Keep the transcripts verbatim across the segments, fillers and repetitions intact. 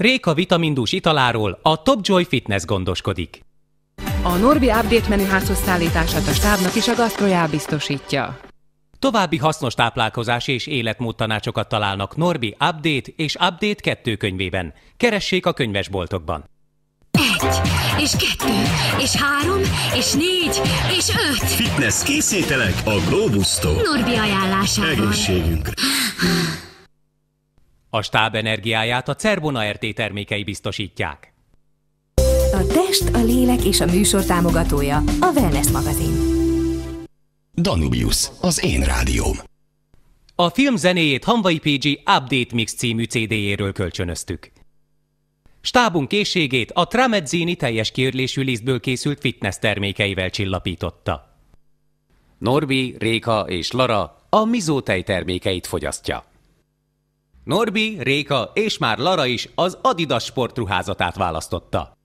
Réka vitamindús italáról a Top Joy Fitness gondoskodik. A Norbi Update menüházhoz szállítását a stábnak is a Gastrojál biztosítja. További hasznos táplálkozás és életmódtanácsokat találnak Norbi Update és Update kettő könyvében. Keressék a könyvesboltokban. Egy, és kettő, és három, és négy, és öt. Fitness készételek a Globusztól. Norbi ajánlásával. Egészségünkre. A stáb energiáját a Cerbona er té termékei biztosítják. A test, a lélek és a műsor támogatója a Wellness magazin. Danubius, az én rádióm. A film zenéjét Hanvai pé gé Update Mix című cé dé-jéről kölcsönöztük. Stábunk készségét a Tramezzini teljes kiörlésű lisztből készült fitness termékeivel csillapította. Norbi, Réka és Lara a Mizó tej termékeit fogyasztja. Norbi, Réka és már Lara is az Adidas sportruházatát választotta.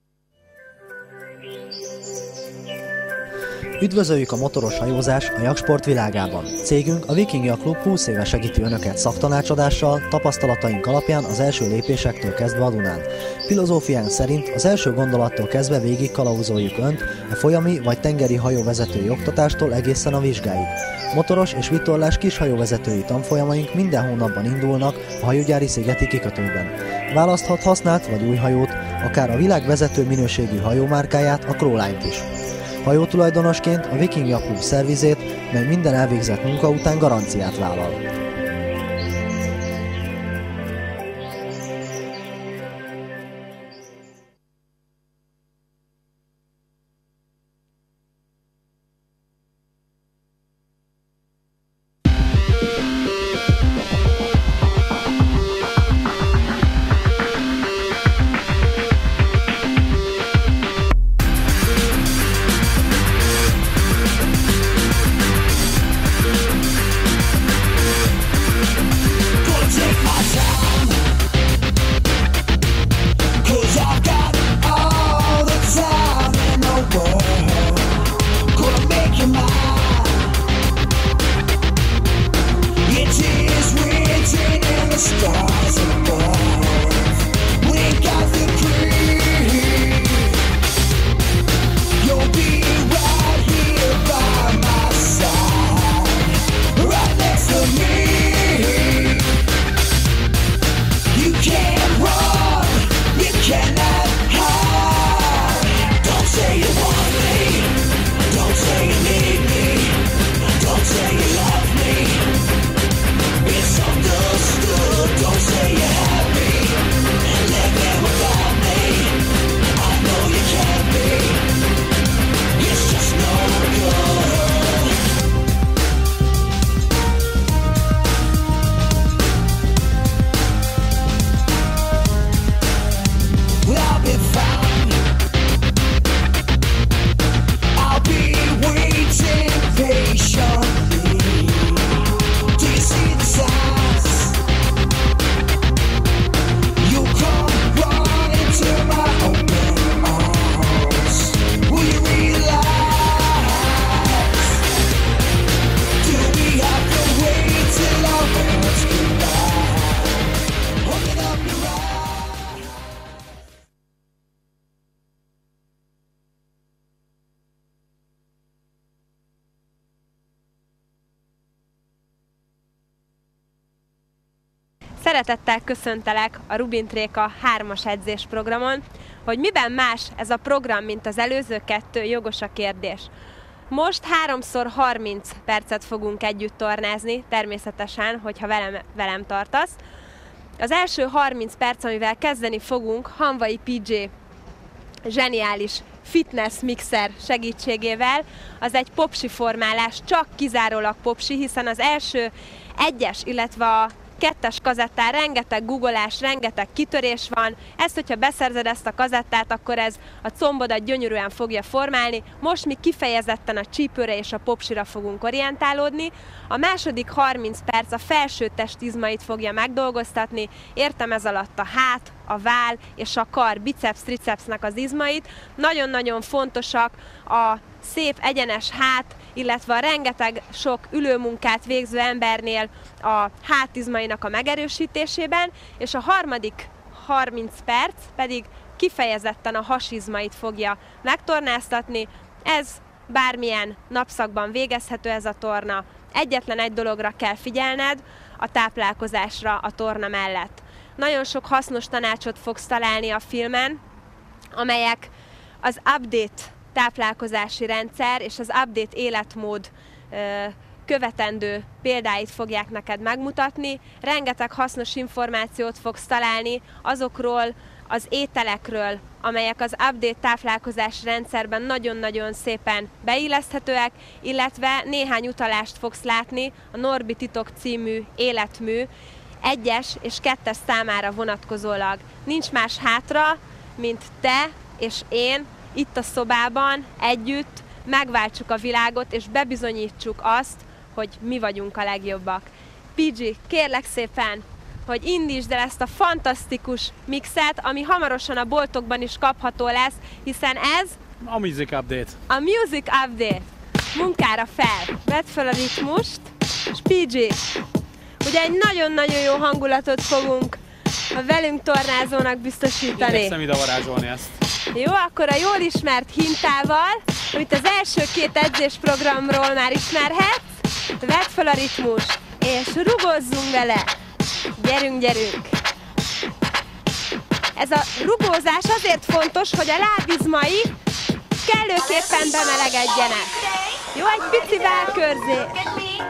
Üdvözöljük a motoros hajózás a jagsport világában. Cégünk, a Viking Yacht Club húsz éve segíti Önöket szaktanácsadással, tapasztalataink alapján az első lépésektől kezdve a Dunán. Filozófiánk szerint az első gondolattól kezdve végig kalauzoljuk Önt, a folyami vagy tengeri hajóvezetői oktatástól egészen a vizsgáig. Motoros és vitorlás kishajóvezetői tanfolyamaink minden hónapban indulnak a hajógyári szigeti kikötőben. Választhat használt vagy új hajót, akár a világ vezető minőségű hajómárkáját, a Crowline-t is. Hajótulajdonosként a Viking Yacht Club szervizét, mely minden elvégzett munka után garanciát vállal. Szeretettel köszöntelek a Rubint Réka hármas edzés programon. Hogy miben más ez a program, mint az előző kettő, jogos a kérdés. Most háromszor harminc percet fogunk együtt tornázni, természetesen, hogyha velem, velem tartasz. Az első harminc perc, amivel kezdeni fogunk, Hanvai pé gé zseniális fitness mixer segítségével, az egy popsi formálás, csak kizárólag popsi, hiszen az első egyes, illetve a kettes kazettán rengeteg guggolás, rengeteg kitörés van. Ezt, hogyha beszerzed ezt a kazettát, akkor ez a combodat gyönyörűen fogja formálni. Most mi kifejezetten a csípőre és a popsira fogunk orientálódni. A második harminc perc a felső testizmait fogja megdolgoztatni. Értem ez alatt a hát, a váll és a kar, biceps, tricepsnek az izmait. Nagyon-nagyon fontosak a szép egyenes hát, illetve a rengeteg sok ülőmunkát végző embernél a hátizmainak a megerősítésében, és a harmadik harminc perc pedig kifejezetten a hasizmait fogja megtornáztatni. Ez bármilyen napszakban végezhető ez a torna. Egyetlen egy dologra kell figyelned, a táplálkozásra a torna mellett. Nagyon sok hasznos tanácsot fogsz találni a filmen, amelyek az update táplálkozási rendszer és az update életmód követendő példáit fogják neked megmutatni. Rengeteg hasznos információt fogsz találni azokról az ételekről, amelyek az update táplálkozási rendszerben nagyon-nagyon szépen beilleszthetőek, illetve néhány utalást fogsz látni a Norbi Titok című életmű egyes és kettes számára vonatkozólag. Nincs más hátra, mint te és én itt a szobában együtt megváltsuk a világot, és bebizonyítsuk azt, hogy mi vagyunk a legjobbak. pé gé, kérlek szépen, hogy indítsd el ezt a fantasztikus mixet, ami hamarosan a boltokban is kapható lesz, hiszen ez a Music Update. A Music Update. Munkára fel. Vedd fel a ritmust, és pé gé, ugye egy nagyon-nagyon jó hangulatot fogunk a velünk tornázónak biztosítani. Igyekszem ide varázsolni ezt. Jó, akkor a jól ismert hintával, amit az első két edzésprogramról már ismerhetsz, vedd fel a ritmust, és rugózzunk vele. Gyerünk, gyerünk! Ez a rugózás azért fontos, hogy a lábizmai kellőképpen bemelegedjenek. Jó, egy pici válkörzés.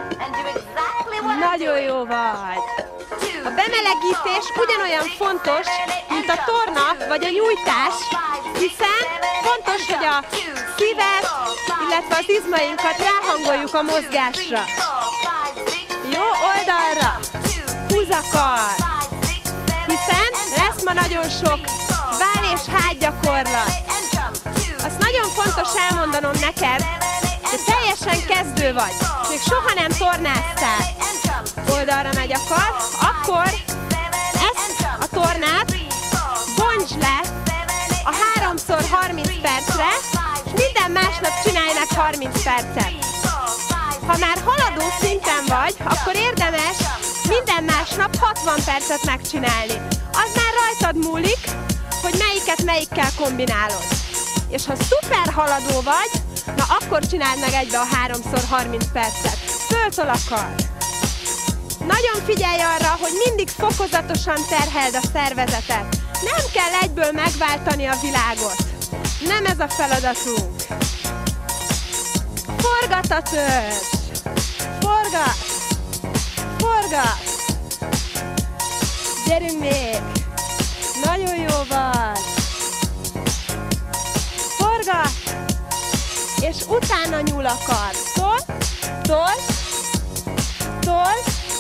Nagyon jó vagy. A bemelegítés ugyanolyan fontos, mint a torna vagy a nyújtás, hiszen fontos, hogy a szívet, illetve az izmainkat ráhangoljuk a mozgásra. Jó, oldalra. Húz a kar. Hiszen lesz ma nagyon sok váll és hátgyakorlat. Azt nagyon fontos elmondanom neked, hogy teljesen kezdő vagy, még soha nem tornáztál. Oldalra megy a kar, akkor ezt a tornát bontsd le a háromszor harminc percre, és minden másnap csinálj meg harminc percet. Ha már haladó szinten vagy, akkor érdemes minden másnap hatvan percet megcsinálni. Az már rajtad múlik, hogy melyiket melyikkel kombinálod. És ha szuper haladó vagy, na akkor csináld meg egybe a háromszor harminc percet. Föltol a kar. Nagyon figyelj arra, hogy mindig fokozatosan terheld a szervezetet. Nem kell egyből megváltani a világot. Nem ez a feladatunk. Forgat a törzs. Forgat. Forgat. Gyerünk még. Nagyon jó vagy. Forgat. És utána nyúl a kar. Tol, tol, tol.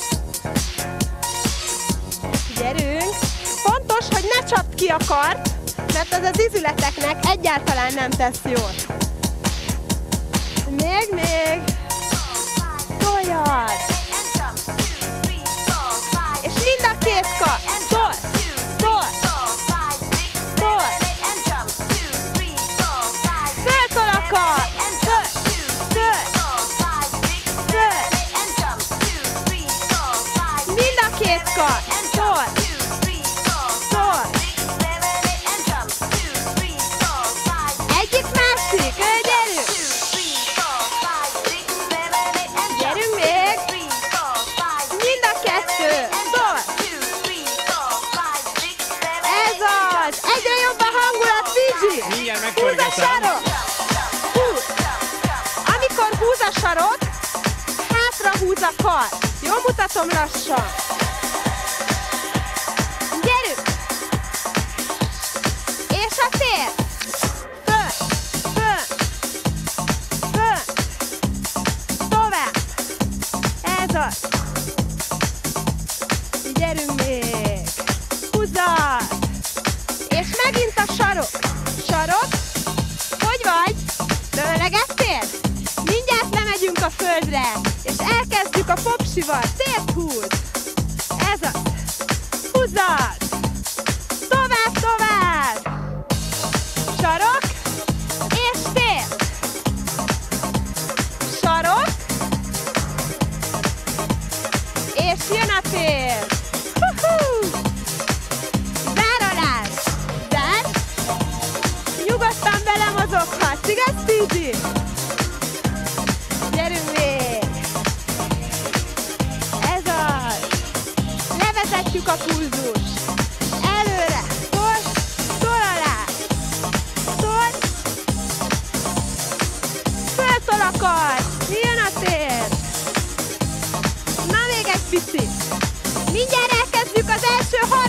Gyerünk. Fontos, hogy ne csapd ki a kart, mert az az izületeknek egyáltalán nem tesz jót. Még, még. Toljad. És mind a két kar. Tol, tol, tol. Föltol a kar. Föl, föl, föl. Mind a két kar. Tol, tol. Egyik másik. Gyerünk. Gyerünk még. Mind a kettő. Tol. Ez az. Egyre jobb a hangulat, Fiji. Mindjárt Húz a megpörgetem. sarok. Húz. Amikor húz a sarok, hátra húz a kar. Jó, mutatom lassan. Gyerünk. És a tér. Föl. Föl. Föl. Tovább. Ez az. Gyerünk még. Húzzad. És megint a sarok. Sarok. Hogy vagy? Bemelegedtél? Mindjárt lemegyünk a földre, és elkezdjük a popsival. Tért húz. Ez az. Húzzad. Tovább, tovább. Sarok. És tér. Sarok. És jön a tér. Hú-hú. Zár a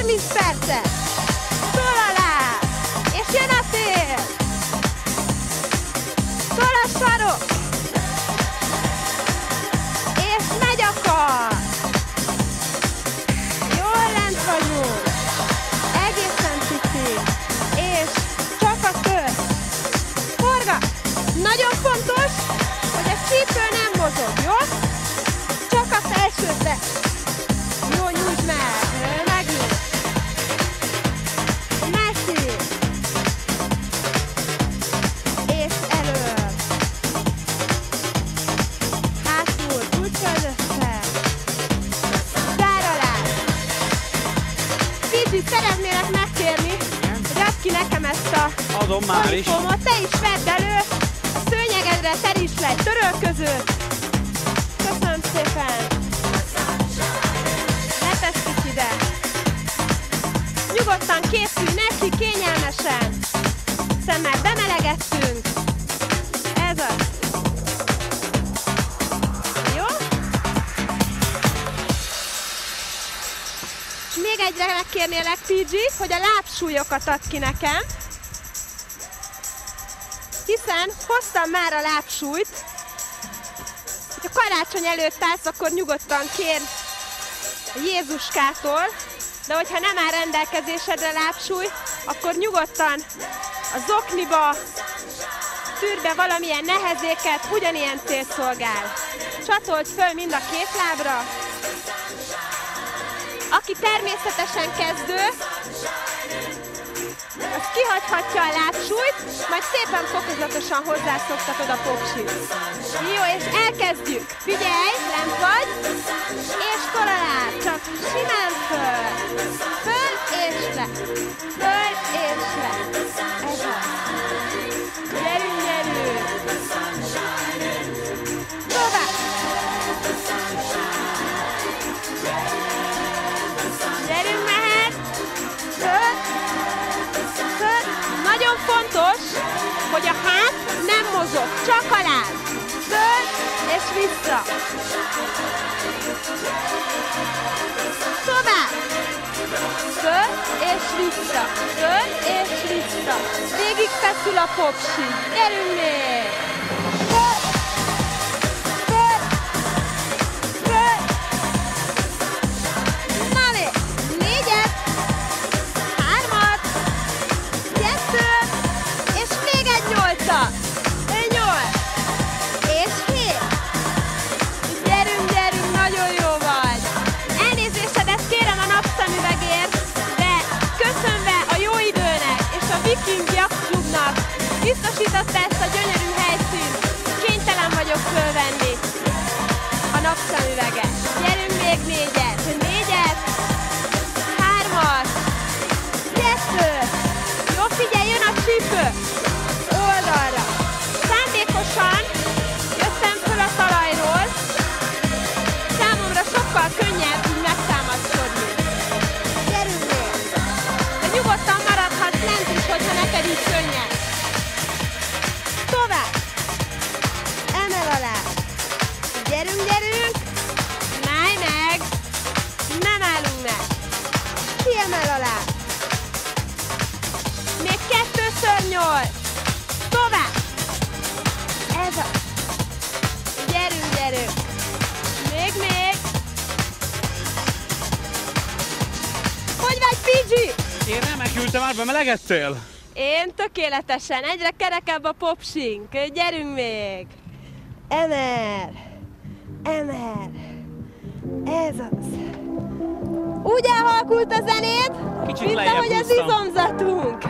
harminc percet. Tol alá, és jön a tér. Tol a sarok, és megy a kar. Jól lent vagyunk, egészen pici, és csak a kör. Forgat! Nagyon fontos, hogy a csípő nem mozog, jó? Csak a felső test. Jó, nyújtsd meg, megint. Messzi. És elő. Hátul, kulcsod össze. Zár alá. Kicsit szeretnélek megkérni, hogy add ki nekem ezt a Adom már is. polifómot, te is vedd elő. A szőnyegedre terítsd le egy törölközőt. Köszönöm szépen. Letesszük ide. Nyugodtan készülj neki, kényelmesen. Hiszen már bemelegettünk. Ez az. Jó? És még egyre megkérnélek, pé gé, hogy a lábsúlyokat add ki nekem. Hiszen hoztam már a lábsúlyt. Ha karácsony előtt állsz, akkor nyugodtan kér Jézuskától, de hogyha nem áll rendelkezésedre lábsúly, akkor nyugodtan a zokniba tűr be valamilyen nehezéket, ugyanilyen célt szolgál. Csatold föl mind a két lábra. Aki természetesen kezdő, az kihagyhatja a lábsúlyt, majd szépen fokozatosan hozzászoktatod a popsit. Jó, és elkezdjük. Figyelj, lent vagy, és tol alá, csak simán föl. Föl és le. Föl és le. Ez az. Gyerünk, gyerünk. Tovább. Gyerünk, mehet. Föl. Föl. Nagyon fontos, hogy a hát nem mozog, csak a láb. Föl és vissza. Tovább. Föl és vissza. Föl és vissza. Végig feszül a popsi. Gyerünk még. Föl. Föl. Föl. Na még. Négyet. Hármat. Kettőt. És még egy nyolcat. Nyolc. És hét. Gyerünk, gyerünk, nagyon jó vagy. Elnézésedet kérem a napszemüvegért, de köszönve a jó időnek és a Viking Yacht Clubnak biztosította ezt a gyönyörű helyszínt, kénytelen vagyok fölvenni a napszemüveget. Gyerünk még négyet. Négyet. Hármat. Kettőt. Jó, figyelj, jön a csípő. Oldalra. Szándékosan jöttem föl a talajról. Számomra sokkal könnyebb így megtámaszkodni. Gyerünk még! De nyugodtan maradhatsz lent is, hogyha neked így könnyebb. Tovább! Emel alá! Gyerünk, gyerünk! Állj meg! Nem állunk meg! Kiemel alá! Még kettőször nyolc! Tovább! Ez a... Gyerünk, gyerünk! Még, még! Hogy vagy, pé gé? Én remekültem, már bemelegettél? Én tökéletesen, egyre kerekebb a popsink. Gyerünk még! Emel! Emel! Ez az! Úgy elhalkult a zenét, Kicsit mint lejjebb ahogy az húztam. izomzatunk.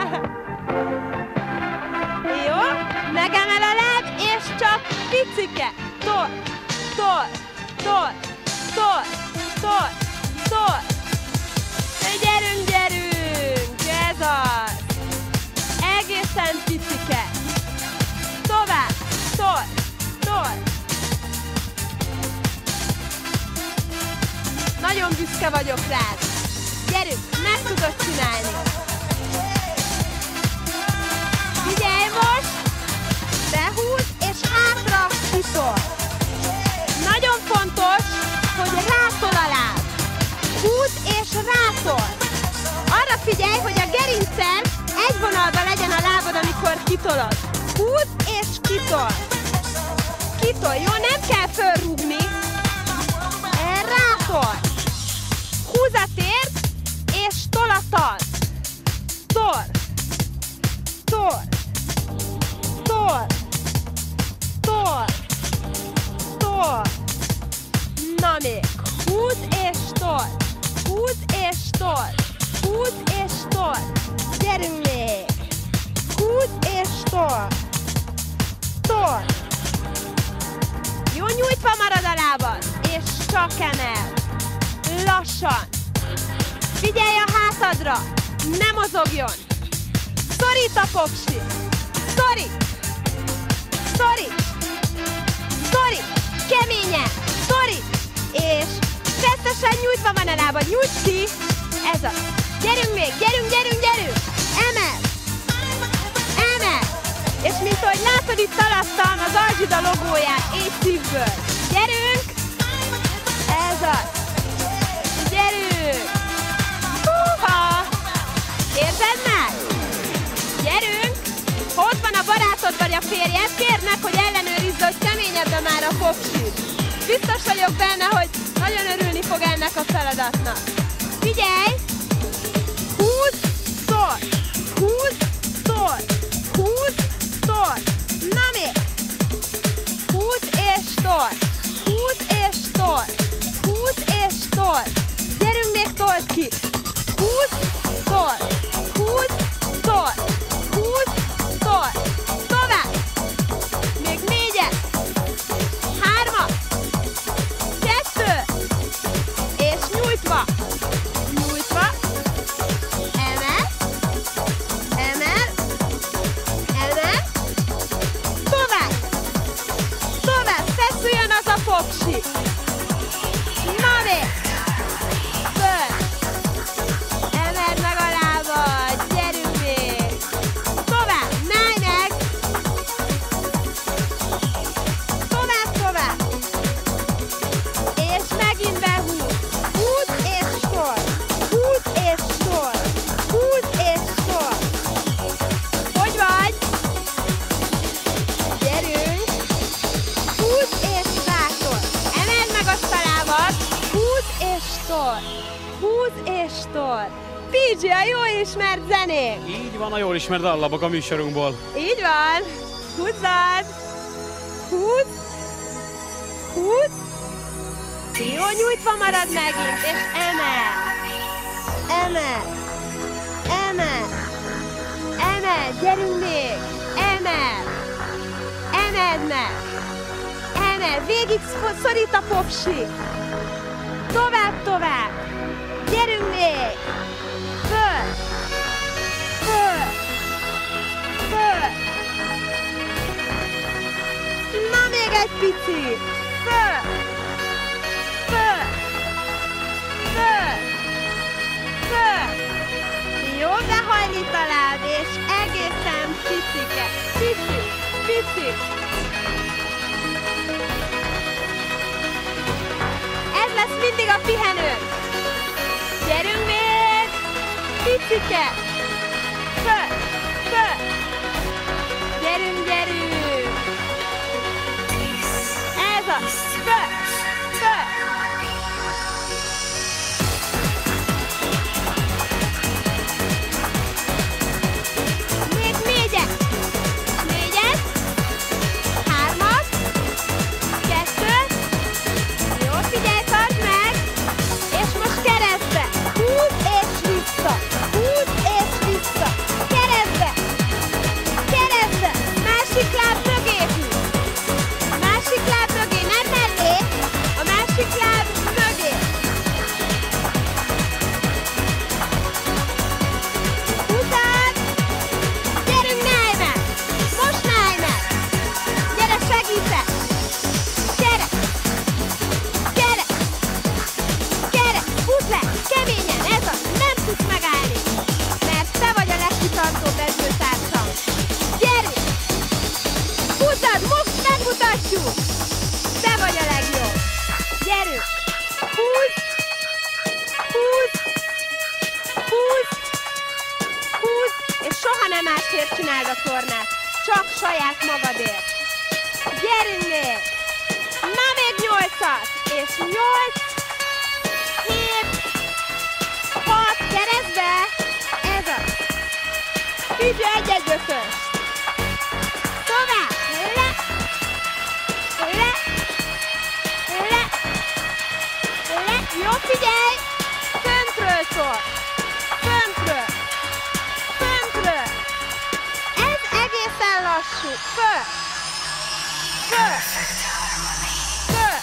Jó, megemel a láb, és csak picike. Tol, tol, tol, tol, tol, tol. Gyerünk, gyerünk! Ez az! Egészen picike. Tovább, tol, tol. Nagyon büszke vagyok rád. Gyerünk, meg tudod csinálni. Figyelj most! Behúz és hátra utol. Nagyon fontos, hogy rátol a láb. Húz és rátol. Na még. Húz és told. Húz és told. Húz és told. Gyerünk még. Húz és told. Told. Jó, nyújtva marad a lábad. És csak emel. Lassan. Figyelj a hátadra. Ne mozogjon. Szorít a popsi. Szorít. Szorít. Szorít. Keményen. Szorít. És stresszesen nyújtva van a lábad. Nyújts ki. Ez az. Gyerünk még. Gyerünk, gyerünk, gyerünk. Emel. Emel. És mint ahogy látod itt alattam az Alzsida logóját egy szívből. Gyerünk. Ez az. Gyerünk. Húha. Érzed meg? Gyerünk. Ha ott van a barátod vagy a férjed, kérd meg, hogy ellenőrizd, hogy keményebben már a popsid. Biztos vagyok benne, hogy nagyon örülni fog ennek a feladatnak. Figyelj! Húz, szól! Húz, szól! Húz, szól! Na még! Húz és szól! Húz és szól! Húz és szól! Gyerünk még, told ki! Húz, szól! Húz, szól! Húz, szól! Tovább! Még négyet! Hármat! Kettő! És nyújtva! Nyújtva! Emel! Emel! Emel! Tovább! Tovább! Feszüljön az a popsi! Na még! Föl! Emeld meg a lábad! Gyerünk még! Tovább! Náj meg! Tovább, tovább! És megint behúz! Húz és sor! Húz és sor! Húz és sor! Hogy vagy? Gyerünk! Húz és rákol! Emeld meg azt a lábad! Húz és tol! Húz és tol! pé gé, a jól ismert zenék! Így van a jól ismert dallabok a műsorunkból. Így van! Húzzad! Húz! Húz! Jó, nyújtva marad megint, és emel! Emel! Emel! Emel! Gyerünk még! Emel! Emeld meg! Emel! Végig szorít a popsi! Tovább, tovább! Gyerünk még! Föl! Föl! Föl! Na még egy picit! Föl! Föl! Föl! Föl! Jó, behajlít a láb, és egészen picike! Pici! Pici! Ez lesz mindig a pihenő! Gyerünk még! Picike! Föl! Föl! Gyerünk, gyerünk! Ez az! Föl! Föl! Még négyet! Négyet! Hármat! Kettőt! Jó, figyelj, tartsd meg! És most keresztbe! Húz és vissza! Húz és vissza! Keresztbe! Keresztbe! Másik láb mögé húz! Másik láb mögé, nem mellé! A másik láb mögé! Húzzad! Gyerünk, náj meg! Most náj meg! Gyere, segítek! Gyere! Gyere! Gyere! Húzd le! Keményen! Ez az! Nem tudsz megállni! Mert te vagy a legkitartóbb edzőtársam! Gyerünk! Húzzad! Most megmutatjuk! Te vagy a legjobb! Gyerünk! Húzd! Húzd! Húzd! Húzd! És soha nem másért csináld a tornát! Csak saját magadért! Gyerünk még! Na még nyolcat! És nyolc! Hét! Hat! Keresztbe! Ez az! Figyelj, egyet bökös! Tovább! Le! Le! Le! Jó, figyelj! Föntről szól! Föntről! Föntről! Ez egészen lassú! Föl! Föl! Föl!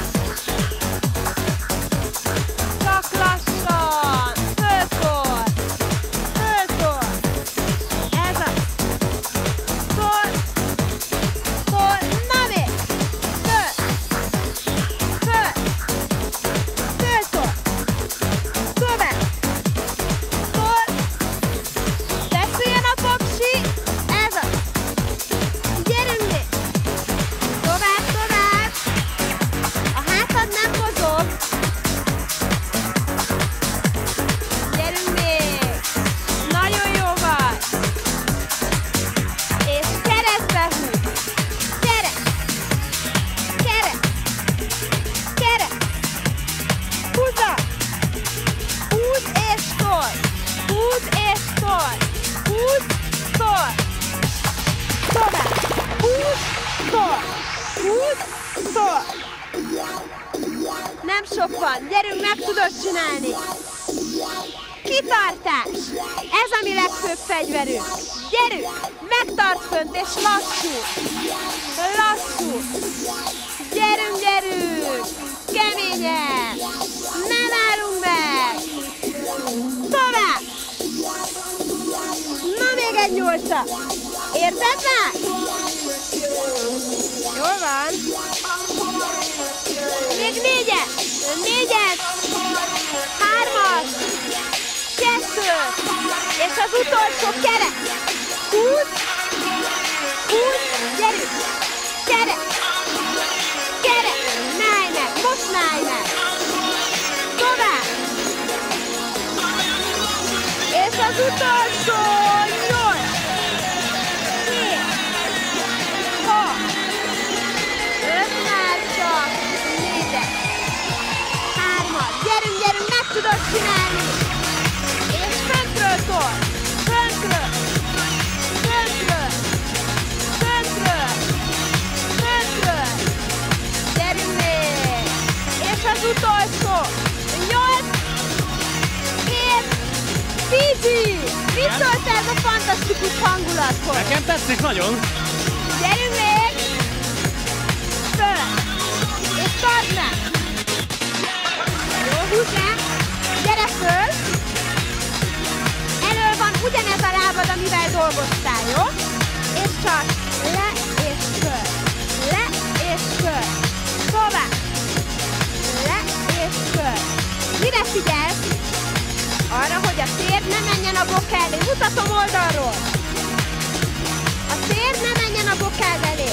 Csak lassan! Fölszól! Fölszól! Ez az! Szól! Szól! Na még! Föl! Föl! Fölszól! Tovább! Szól! Feszüljön a popsi! Ez az! Gyerünk még! Tovább, tovább! A hátad nem mozog! Gyerünk még! Nagyon jó vagy! És keresztbe húz! Kereszt! Kereszt! Kereszt! Húzza! Húz és szól! Húz és szól! Húz, szól! Tovább! Húz, szól! Húz, szól! Nem sok van, gyerünk, meg tudod csinálni! Kitartás! Ez a mi legfőbb fegyverünk! Gyerünk! Megtart fönt és lassú! Lassú! Gyerünk, gyerünk! Keményen! Nem állunk meg! Tovább! Na még egy nyolca! Érzed már? Jól van! Még négyet! Négyet! Hármat! Kettőt! És az utolsó kereszt! Húsz! Húsz! Gyerünk! Kereszt! Kereszt! Ne állj meg! Most ne állj meg! Tovább! És az utolsó! Nyolc! Hét! Hat! Öt már csak! Négyet! Hármat! Gyerünk, gyerünk! Meg tudod csinálni! És föntről szól! Föntről! Föntről! Föntről! Föntről! Gyerünk még! És az utolsó! Nyolc! Hét! Fizi! Mit szólsz ez a fantasztikus hangulathoz? Nekem tetszik nagyon. Gyerünk még! Föl! És tartsd meg! Jó, húzd meg! Gyere föl! Elől van ugyanez a lábad, amivel dolgoztál, jó? És csak le és föl! Le és föl! Tovább! Le és föl! Mire figyelsz? Arra, hogy a térd ne menjen a bokád elé. Mutatom oldalról. A térd ne menjen a bokád elé.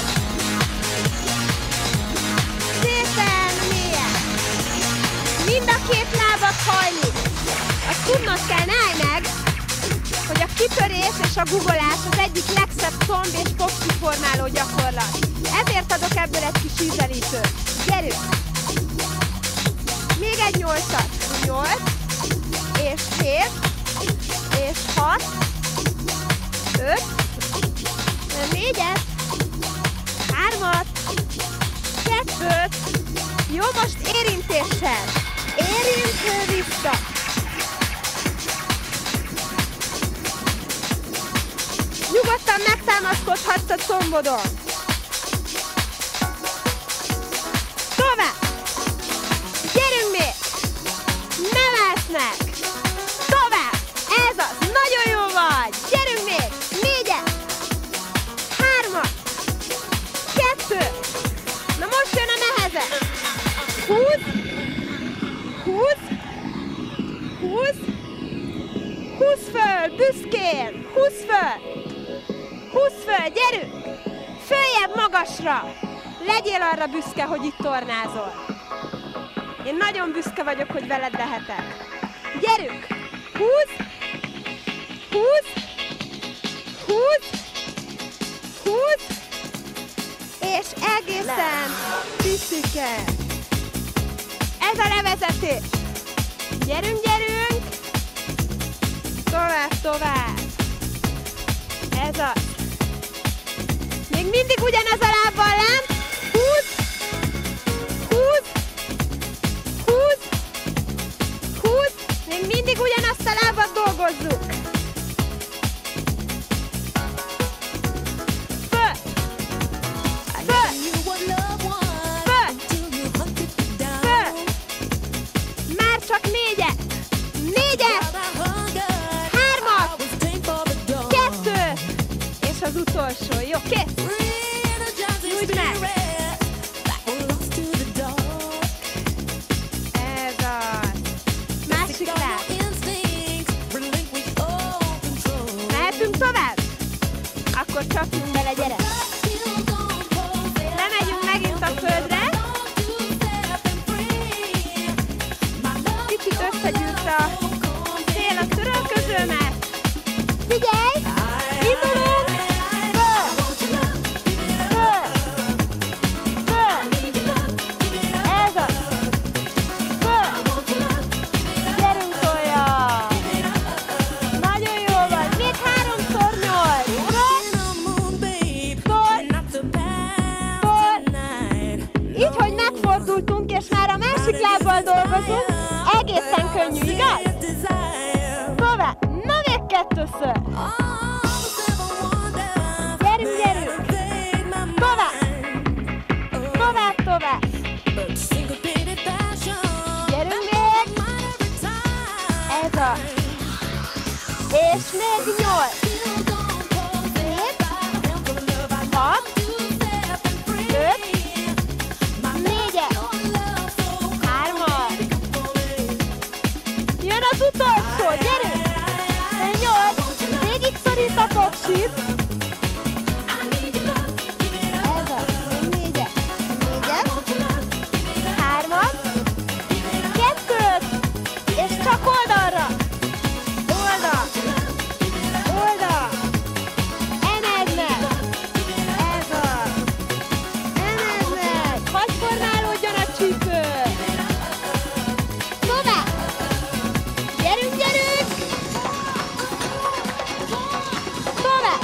Szépen mélyen. Mind a két lábad hajlik. Azt tudnod kell, ne állj meg, hogy a kitörés és a guggolás az egyik legszebb szomb és popsi formáló gyakorlat. Ezért adok ebből egy kis ízelítőt. Gyerünk! Még egy nyolcat. Nyolc. És hét, és hat, öt, négyet, hármat, kettőt. Jó, most érintéssel. Érintő vissza. Nyugodtan megtámaszkodhatsz a combodon. Tovább. Gyerünk még. Nem állsz meg. Tovább! Ez az! Nagyon jó vagy! Gyerünk még! Négyet! Hármat! Kettő! Na most jön a nehezebb! Húsz! Húsz! Húsz! Húsz föl! Büszkén! Húsz föl! Húsz föl! Gyerünk! Följebb magasra! Legyél arra büszke, hogy itt tornázol! Én nagyon büszke vagyok, hogy veled lehetek! Gyerünk! Húsz! Húsz! Húsz! Húsz! És egészen piszike! Ez a levezetés! Gyerünk, gyerünk! Tovább, tovább! Ez az! Még mindig ugyanez a lábbal, nem? Húsz! Húsz! Húsz! Mindig ugyanazt a lábat dolgozzuk. Föl. Föl. Föl. Föl. Már csak négyet. Négyet. Hármat. Kettő. És az utolsó. Jó, kész. Nyújtsd meg. Ez az. Másik láb. Mehetünk tovább? Akkor csapjunk bele, gyere! Lemegyünk megint a földre. Kicsit összegyűlt a szél a törölközőmet. Figyelj! Indulunk! Föl! Föl! Föl! Ez az! Föl! Gyerünk olyan! Nagyon jól van! Még háromszor nyolc! Így, hogy megfordultunk, és már a másik lábbal dolgozunk, egészen könnyű, igaz? Tovább! Na, még kettőször! Gyerünk, gyerünk! Tovább! Tovább, tovább! Gyerünk még! Ez az! És még nyolc! Hét! Hat! Öt! Négyet! Hármat! Jön az utolsó, gyerünk! Nyolc! Végig szorít a fogsit! Ez az! Négyet! Négyet! Hármat! Kettőt! És csak oldalra! Oldal! Oldal! Emeld meg! Ez az! Emeld meg! Hadd formálódjon a csípő! Tovább! Gyerünk, gyerünk! Tovább!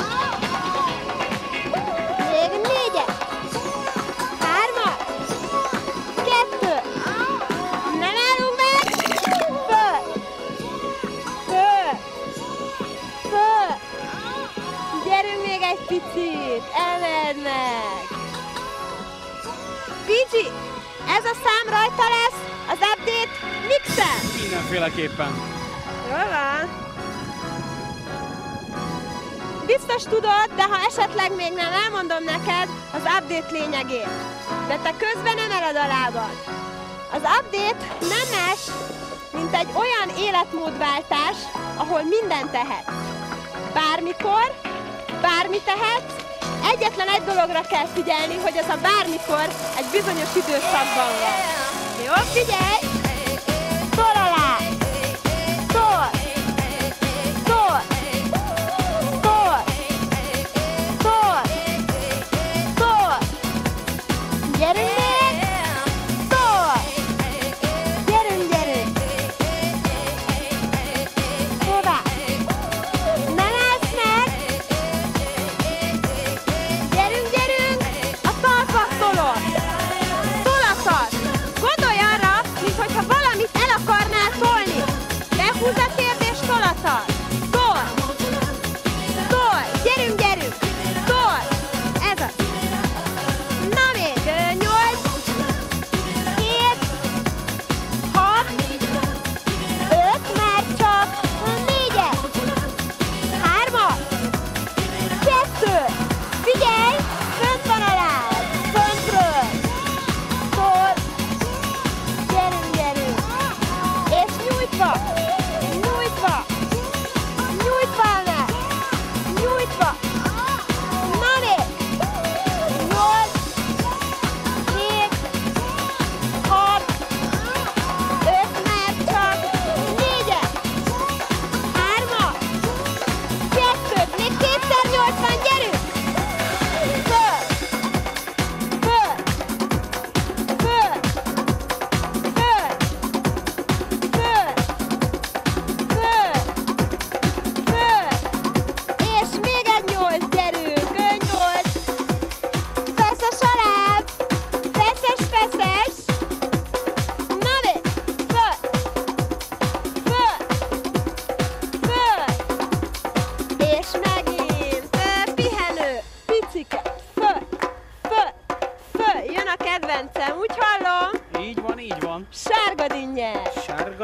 Még négyet! Hármat! Kettő! Nem állunk meg! Föl! Föl! Föl! Gyerünk még egy picit! Emeld meg! Picsi! Ez a szám rajta lesz az update mixen! Mindenféleképpen. Jól van. Biztos tudod, de ha esetleg még nem, elmondom neked az update lényegét. De te közben emeled a lábad. Az update nem más, mint egy olyan életmódváltás, ahol mindent tehetsz. Bármikor, bármi tehetsz, egyetlen egy dologra kell figyelni, hogy ez a bármikor egy bizonyos időszakban van. Jó, figyelj! Tol alá! Tol! Tol! Tol! Tol! Tol! Gyerünk még! Tol! Gyerünk, gyerünk! Tovább! Nem állsz meg! Gyerünk, gyerünk! A talpak tolod! Tolakat! Gondolj arra, mint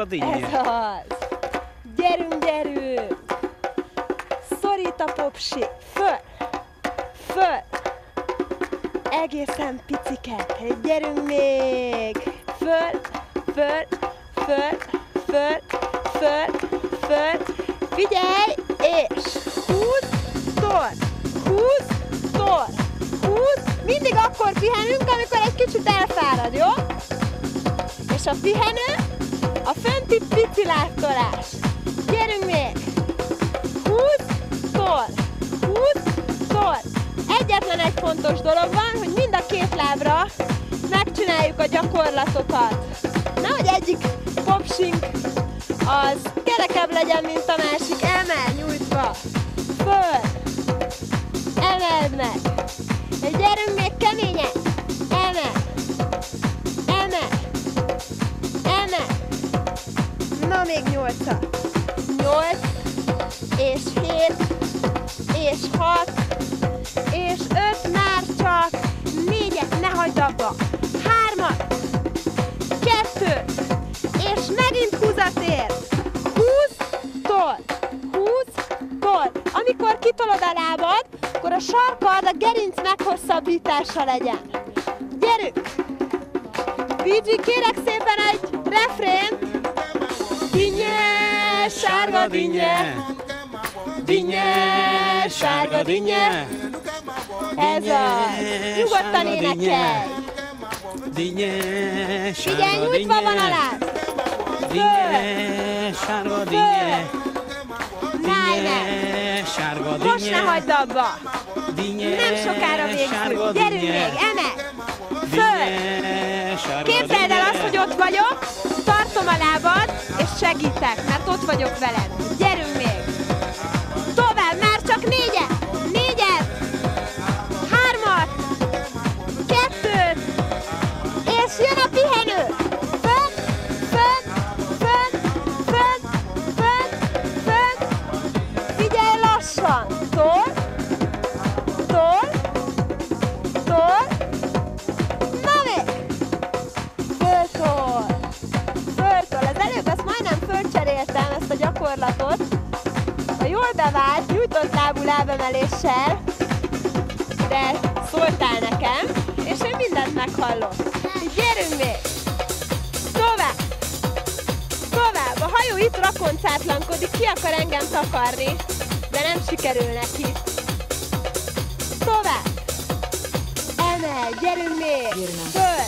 dinnye. Ez az. Gyerünk, gyerünk. Szorít a popsi. Föl. Föl. Egészen piciket. Gyerünk még. Föl. Föl. Föl. Föl. Föl. Föl. Figyelj, és húz, tol. Húz, tol. Húz. Mindig akkor pihenünk, amikor egy kicsit elfárad, jó? És a pihenő, a fönti pici láttolás. Gyerünk még! Húz, tol! Húz, tol! Egyetlen egy fontos dolog van, hogy mind a két lábra megcsináljuk a gyakorlatokat. Nehogy egyik popsink az kerekebb legyen, mint a másik. Emel, nyújtva! Föl! Emeld meg! Gyerünk még keményen! Emel! Emel! Emel! Na még nyolcat! Nyolc, és hét, és hat, és öt, már csak négyet, ne hagyd abba! Hármat, kettőt, és megint húzatér! Húz, tol! Húz, tol! Amikor kitolod a lábad, akkor a sarkad a gerinc meghosszabbítása legyen. Gyerünk! Vigi, kérek szépen egy refrént! Dinnye, sárga dinnye! Dinnye, sárga dinnye! Ez az! Nyugodtan énekelj! Dinnye, Figyelj, nyújtva van a láb! Dinnye, sárga dinnye! Náj meg! Sárga Most ne dinnye! hagyd abba! Dinnye, Nem sokára végzünk! sárga Gyerünk dinnye! még! Emel! Föl! Dinnye, sárga Képzeld el dinnye! azt, hogy ott vagyok, tartom a lábad, és segítek, mert ott vagyok veled. Gyerünk még! Tovább, már csak négyet! Négyet! Hármat! Kettőt! És jön a pihenő! Fönn! Fönn! Fönn! Fönn! Fönn! Fönn! Figyelj lassan! Tol! Tol! Tol! Na még! Föltol! Föltol! Az előbb ezt majdnem fölcseréltem, ezt a gyakorlatot. A jól bevált, nyújtott lábú lábemeléssel, de szóltál nekem, és én mindent meghallom. Így gyerünk még! Tovább! Tovább! A hajó itt rakoncátlankodik, ki akar engem takarni, de nem sikerül neki. Tovább! Emel, gyerünk még! Föl!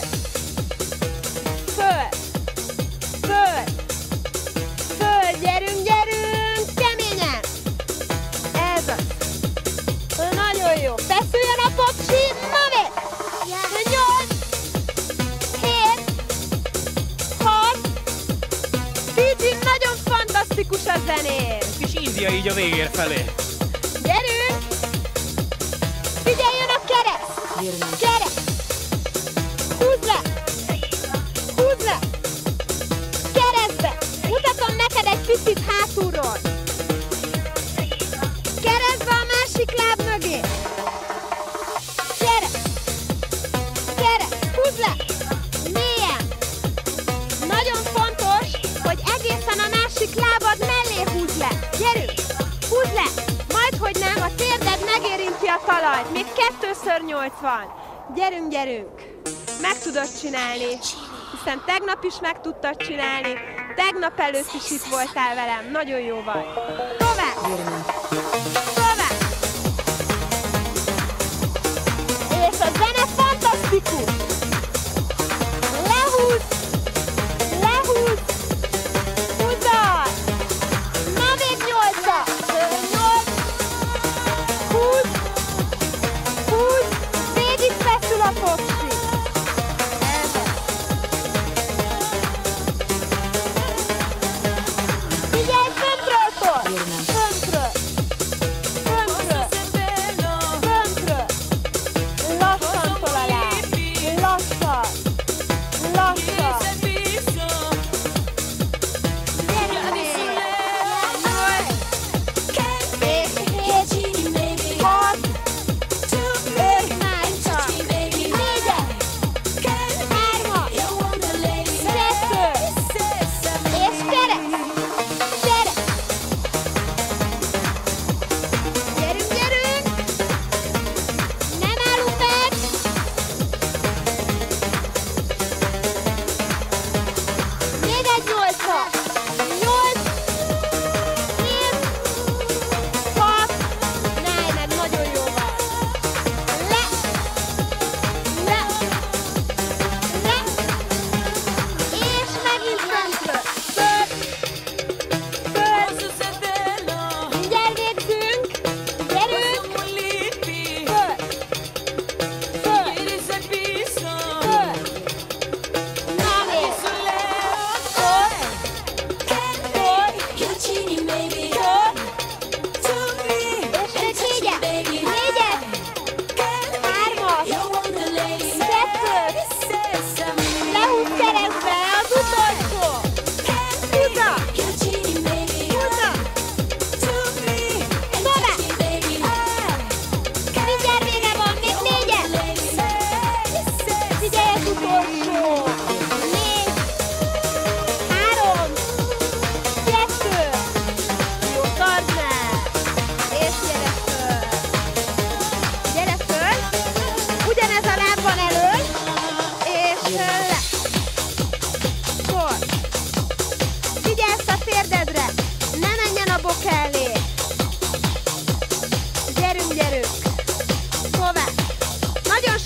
Föl! Föl! Föl! Gyerünk, gyerünk! Keményen! Ez az! Nagyon jó! Feszüljön a popsi! Na még! Nyolc! Hét! Hat! Fiji, nagyon fantasztikus a zenés! Kis India így a végér felé. Gyerünk! Figyeljen a kereszt! Kereszt! Húzd le! Húzd le! Keresztbe! Mutatom neked egy picit hátulról! Keresztbe a másik láb mögé! Kereszt! Kereszt! Húzd le! Mélyen! Nagyon fontos, hogy egészen a másik lábad mellé húzd le! Gyerünk! Húzd le! Majdhogy nem, a térded megérinti a talajt. Még kettőször nyolc van. Gyerünk, gyerünk! Meg tudod csinálni, hiszen tegnap is meg tudtad csinálni, tegnap előtt is itt voltál velem. Nagyon jó vagy. Tovább! Tovább! És a zene fantasztikus! Lehúz! Lehúz! Húzzad! Na még nyolcas! Nyolc! Húz! Húz! Végig feszül a popsi! Ez az! Figyelj, föntről tol! Föntről!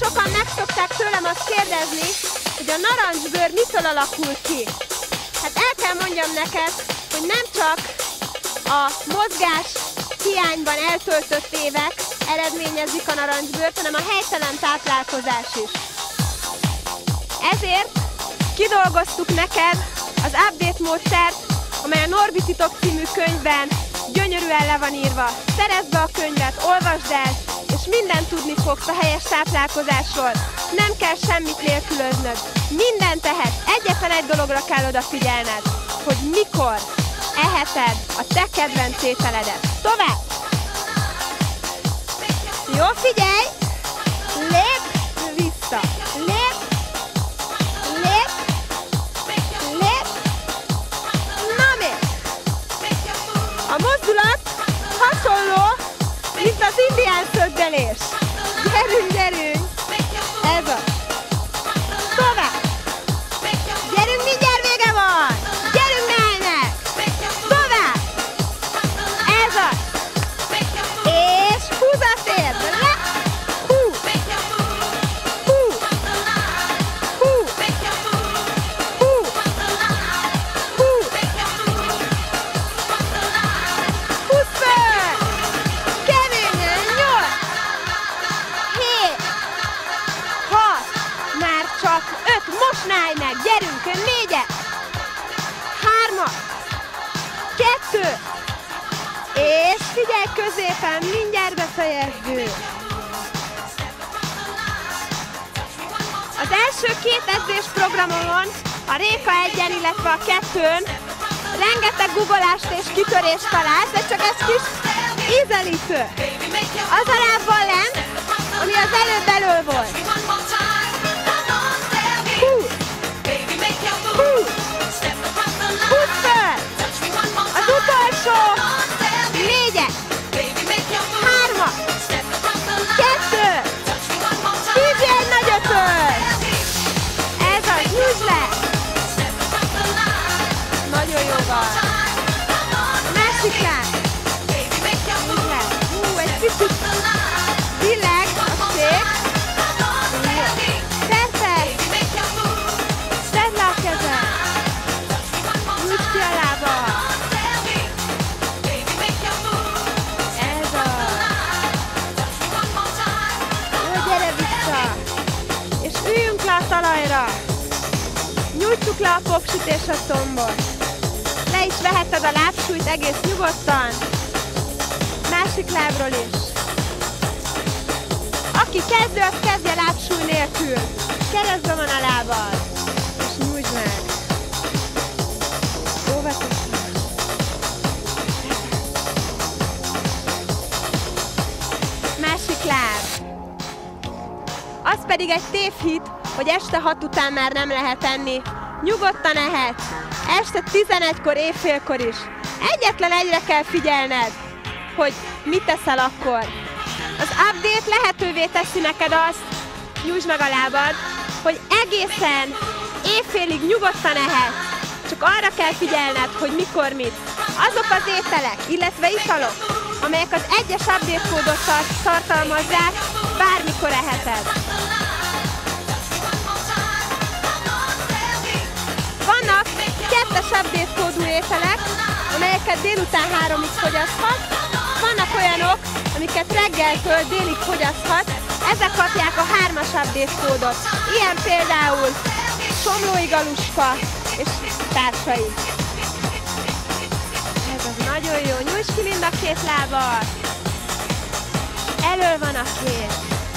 sokan meg szokták tőlem azt kérdezni, hogy a narancsbőr mitől alakul ki. Hát el kell mondjam neked, hogy nem csak a mozgás hiányban eltöltött évek eredményezik a narancsbőrt, hanem a helytelen táplálkozás is. Ezért kidolgoztuk neked az update módszert, amely a Norbititok című könyvben gyönyörűen le van írva. Szerezd be a könyvet, olvasd el, és mindent tudni fogsz a helyes táplálkozásról. Nem kell semmit nélkülöznöd. Mindent tehetsz. Egyetlen egy dologra kell odafigyelned, hogy mikor eheted a te kedvenc ételedet. Tovább! Jó, figyelj! Lép vissza! Lép! Lép! Lép! Na még! A mozdulat hasonló, mint az indián szögdelés. Gyerünk, gyerünk! Ez az! Tovább! Gyerünk, mindjárt vége van! Gyerünk, mennek! Tovább! Ez az! És húzatérd! Le! Hú! Hú! Hú! Hú! Hú! Húzd föl! Keményen, nyolc! Hét! Hat! Már csak öt! Most állj meg! Gyerünk! Négyet! Hármat! Kettő! És figyelj középen! Mindjárt befejezzük! Az első két edzés programomon, a Réka egyen, illetve a kettőn rengeteg guggolást és kitörést találsz, de csak ez kis ízelítő. Az a lábbal lent, ami az előbb elől volt. Húsz! Húsz! Húsz föl! Az utolsó! Négyet! Hármat! Kettő! Hívj egy nagy ötöt! Ez az, nyújtsd le! Nagyon jó van! Másik láb! Nyújtsd le! Hú, egy picit billeg a szék! Perfekt! Tedd le a kezed! Nyújtsd ki a lábad! Ez az! Jó, gyere vissza! És üljünk le a talajra! Nyújtsuk le a popsit és a tombot! Le is veheted a lábsúlyt egész nyugodtan! Másik lábról is! Aki kezdő, az kezdje lábsúly nélkül! Keresztbe van a lábad! És nyújtsd meg! Óvatosan! Másik láb! Az pedig egy tévhit, hogy este hat után már nem lehet enni. Nyugodtan ehet. Este tizenegykor, éjfélkor is. Egyetlen egyre kell figyelned, hogy mit teszel akkor. Az update lehetővé teszi neked azt, nyújtsd meg a lábad, hogy egészen éjfélig nyugodtan ehet. Csak arra kell figyelned, hogy mikor mit. Azok az ételek, illetve italok, amelyek az egyes update kódot tart- tartalmazzák, bármikor eheted. Vannak kettes update kódú ételek, amelyeket délután háromig fogyaszthat, vannak olyanok, amiket reggeltől délig fogyaszthat, ezek kapják a hármas update kódot. Ilyen például somlói galuska és társai. Ez az nagyon jó, nyújtsd ki mind a két lábat! Elől van a két.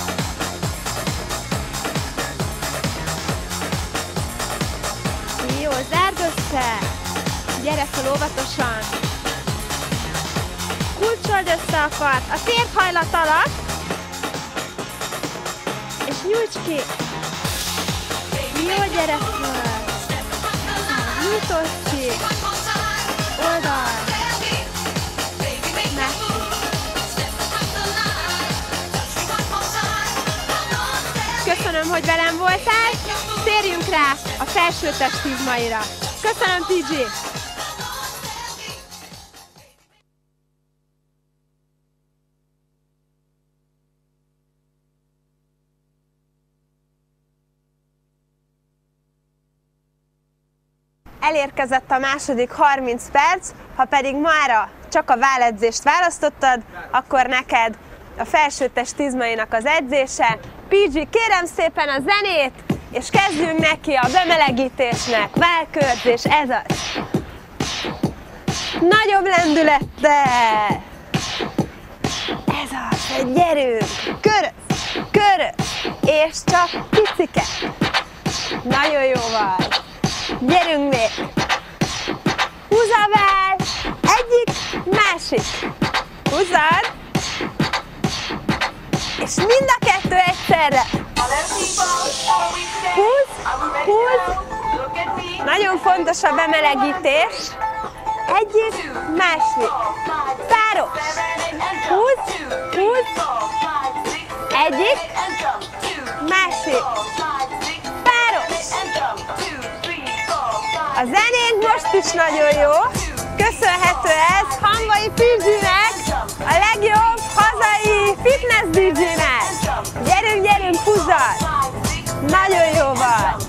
Jó, zárd össze! Gyere fel óvatosan! Kulcsold össze a kart a térdhajlat alatt, és nyújts ki! Jó, gyere fel! Nyújtsd ki! Oldal! Másik! Köszönöm, hogy velem voltál! Térjünk rá a felsőtesti izmaira! Köszönöm, té gé! elérkezett a második harminc perc, ha pedig mára csak a válledzést választottad, akkor neked a felsőtest izmainak az edzése. pé gé, kérem szépen a zenét, és kezdjünk neki a bemelegítésnek. Vállkörzés, ez az. Nagyobb lendülettel. Ez az, gyerünk. Köröz, köröz, és csak picike. Nagyon jó vagy. Gyerünk még. Húzz a váll. Egyik, másik. Húzzad. És mind a kettő egyszerre. Húzz, húzz. Nagyon fontos a bemelegítés. Egyik, másik. Páros. Húzz, húzz. Egyik, másik. Páros. A zenénk most is nagyon jó. Köszönhető ez Hamvai pé gének, a legjobb hazai fitness dé jének. Gyerünk, gyerünk, húzzad! Nagyon jó vagy!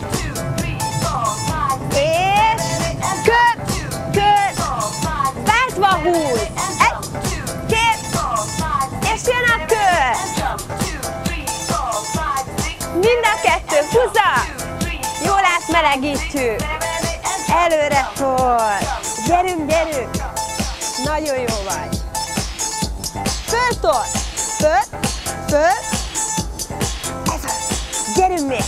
És kör, kör, váltva húz! Egy, két, és jön a kör! Mind a kettő, húzza! Jól átmelegítjük! Előre tol! Gyerünk, gyerünk! Nagyon jó vagy! Föltol! Föl, föl! Ez az! Gyerünk még!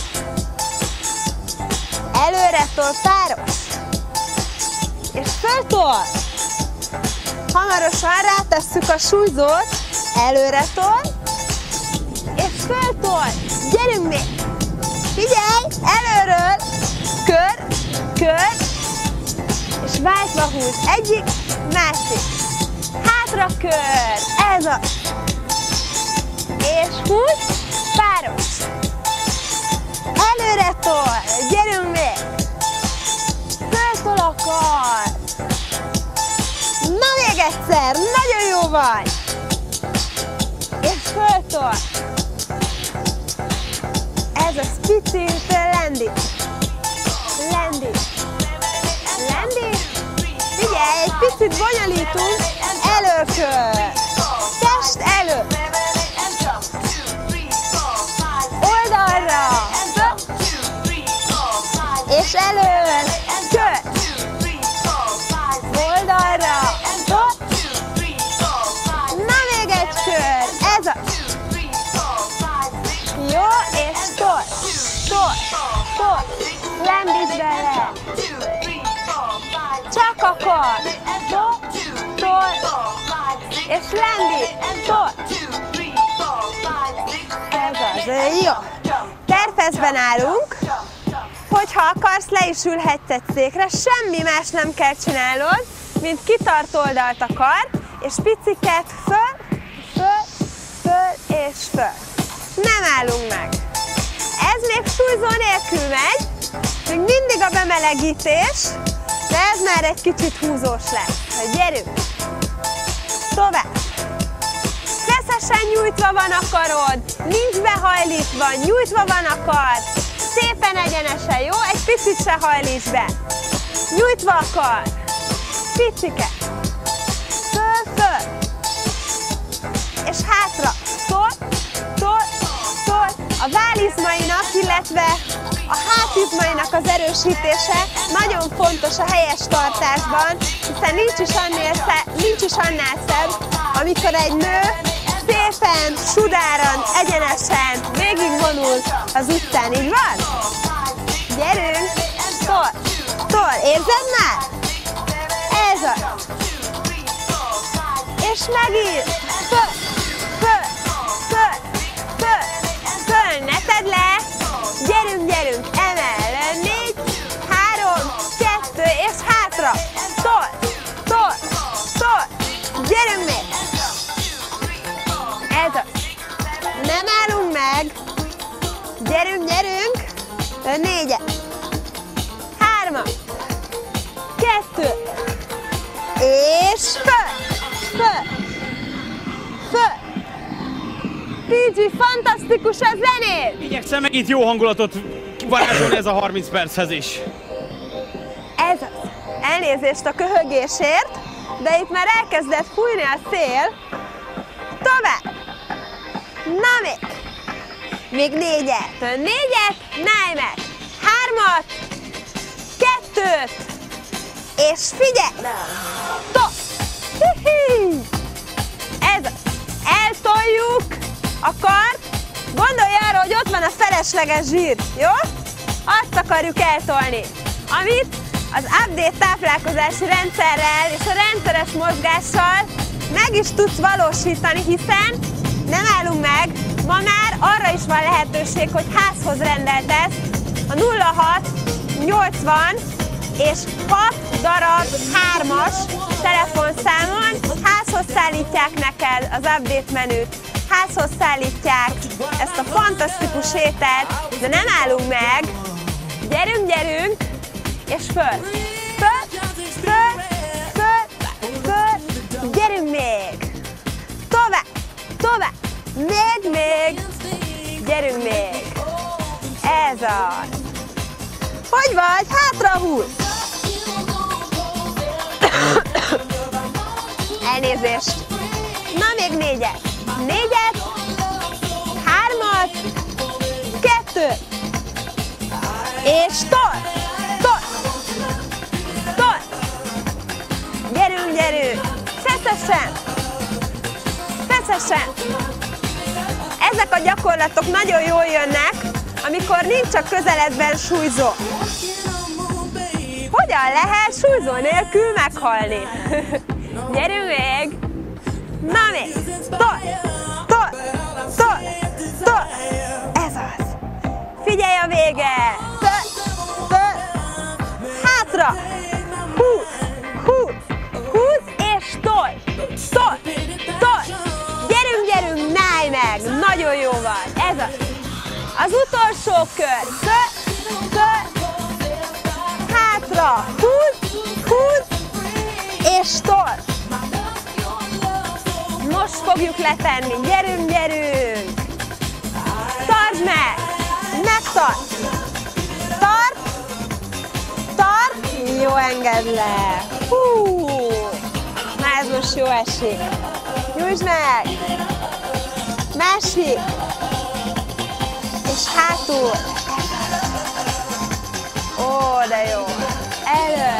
Előre tol, páros! És föltol! Hamarosan rátesszük a súlyzót, előre tol, és föltol! Gyerünk még! Figyelj! Előről! Kör, kör, és váltva húz. Egyik, másik. Hátra kör. Ez az. És húz, páros. Előre tol. Gyerünk még. Föltol a kar. Na még egyszer. Nagyon jó vagy. És föltol. Ez a picit lendít. Lendít. Lendít. Figyelj, egy picit bonyolítunk. Előkör. Test elő. Oldalra. Föl. És elő. Kör. Oldalra. Föl. Na még egy kör. Ez a. Jó, és tol. Tol. Tol. Lendíts bele. Csak a kar. Tol, tol, és lendít. Tol. Ez az. Jó. Terpezben állunk. Hogyha akarsz, le is ülhetsz egy székre. Semmi más nem kell csinálnod, mint kitart oldalt a kar, és piciket föl, föl, föl és föl. Nem állunk meg. Ez még súlyzó nélkül megy. Még mindig a bemelegítés, de ez már egy kicsit húzós lesz. Gyerünk! Tovább! Feszesen nyújtva van a karod, nincs behajlítva, nyújtva van a kar. Szépen egyenesen, jó? Egy picit se hajlíts be. Nyújtva a kar. Picike. Föl, föl. És hátra. Tol, tol, tol. A vállizmainak, illetve a hátizmainak az erősítése nagyon fontos a helyes tartásban, hiszen nincs is, annél sze, nincs is annál szebb, amikor egy nő szépen, sudáran, egyenesen végigvonul az utcán, így van? Gyerünk! Tol! Tol! Érzed már? Ez az! És megint! Föl! Föl! Föl! Föl! Föl! Ne tedd le! Gyerünk, gyerünk! Emel! Négy, három, kettő, és hátra! Tol! Tol! Tol! Gyerünk még! Ez az! Nem állunk meg! Gyerünk, gyerünk! Négyet! Hármat! Kettő! És föl! Föl! Föl! pé gé, fantasztikus a zenét! Igyekszem megint jó hangulatot varázsolni ez a harminc perchez is. Ez az! Elnézést a köhögésért, de itt már elkezdett fújni a szél. Tovább! Na még! Még négyet! Négyet, nájmet! Hármat! Kettőt! És figyelj! Top! Ez eltoljuk a kart. Gondolj arra, hogy ott van a felesleges zsír, jó? Azt akarjuk eltolni, amit az update táplálkozási rendszerrel és a rendszeres mozgással meg is tudsz valósítani, hiszen nem állunk meg, ma már arra is van lehetőség, hogy házhoz rendeltesz a nulla hat nyolcvan és hat darab hármas telefonszámon, házhoz szállítják neked az update menüt, házhoz szállítják ezt a fantasztikus ételt, de nem állunk meg, gyerünk, gyerünk, és föl, föl, föl, föl, föl, gyerünk még, tovább, tovább, még, még, gyerünk még, ez az. Hogy vagy? Hátra húz! Elnézést! Na még négyet! Négyet! Hármat! Kettőt! És tol! Tol! Tol! Gyerünk, gyerünk! Feszesen! Feszesen! Ezek a gyakorlatok nagyon jól jönnek, amikor nincs a közeledben súlyzó. Hogyan lehet súlyzó nélkül meghalni? Gyerünk még! Na még! Tol! Tol! Tol! Tol! Ez az! Figyelj a vége! Föl! Föl! Hátra! Húz! Húz! Húz és tolj! Tolj! Tolj! Gyerünk, gyerünk! Náj meg! Nagyon jó van! Ez az! Az utolsó kör! Föl! Föl! Hátra! Húz! Húz! És tol! Most fogjuk letenni. Gyerünk, gyerünk! Tartsd meg! Megtartsd! Tart! Tart! Jó, engedd le! Hú! Na ez most jó esik! Nyújtsd meg! Másik! És hátul! Ó, de jó! Elő!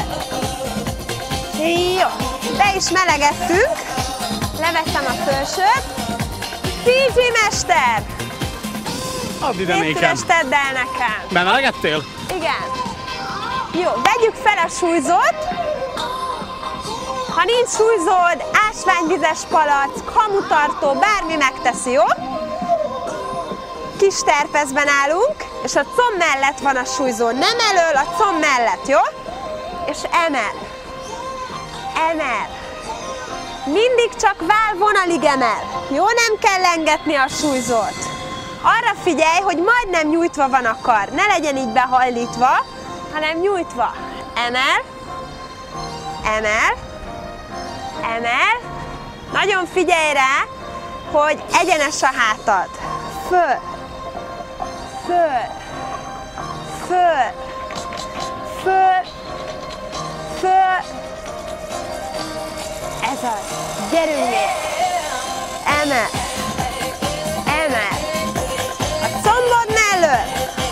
Jó! Be is melegettünk! Leveszem a felsőt. pé gé mester! Add ide nékem! Széles tedd el nekem! Bemelegettél? Igen. Jó, vegyük fel a súlyzót. Ha nincs súlyzód, ásványvizes palack, hamutartó, bármi megteszi, jó? Kis terpezben állunk, és a comb mellett van a súlyzó. Nem elől, a comb mellett, jó? És emel. Emel. Mindig csak válvonalig emel. Jó, nem kell lengetni a súlyzót. Arra figyelj, hogy majdnem nyújtva van a kar. Ne legyen így behajlítva, hanem nyújtva. Emel. Emel. Emel. Nagyon figyelj rá, hogy egyenes a hátad. Föl. Föl. Föl. Föl. Föl. Ez az. Gyerünk még. Emel. Emel. A combod mellől.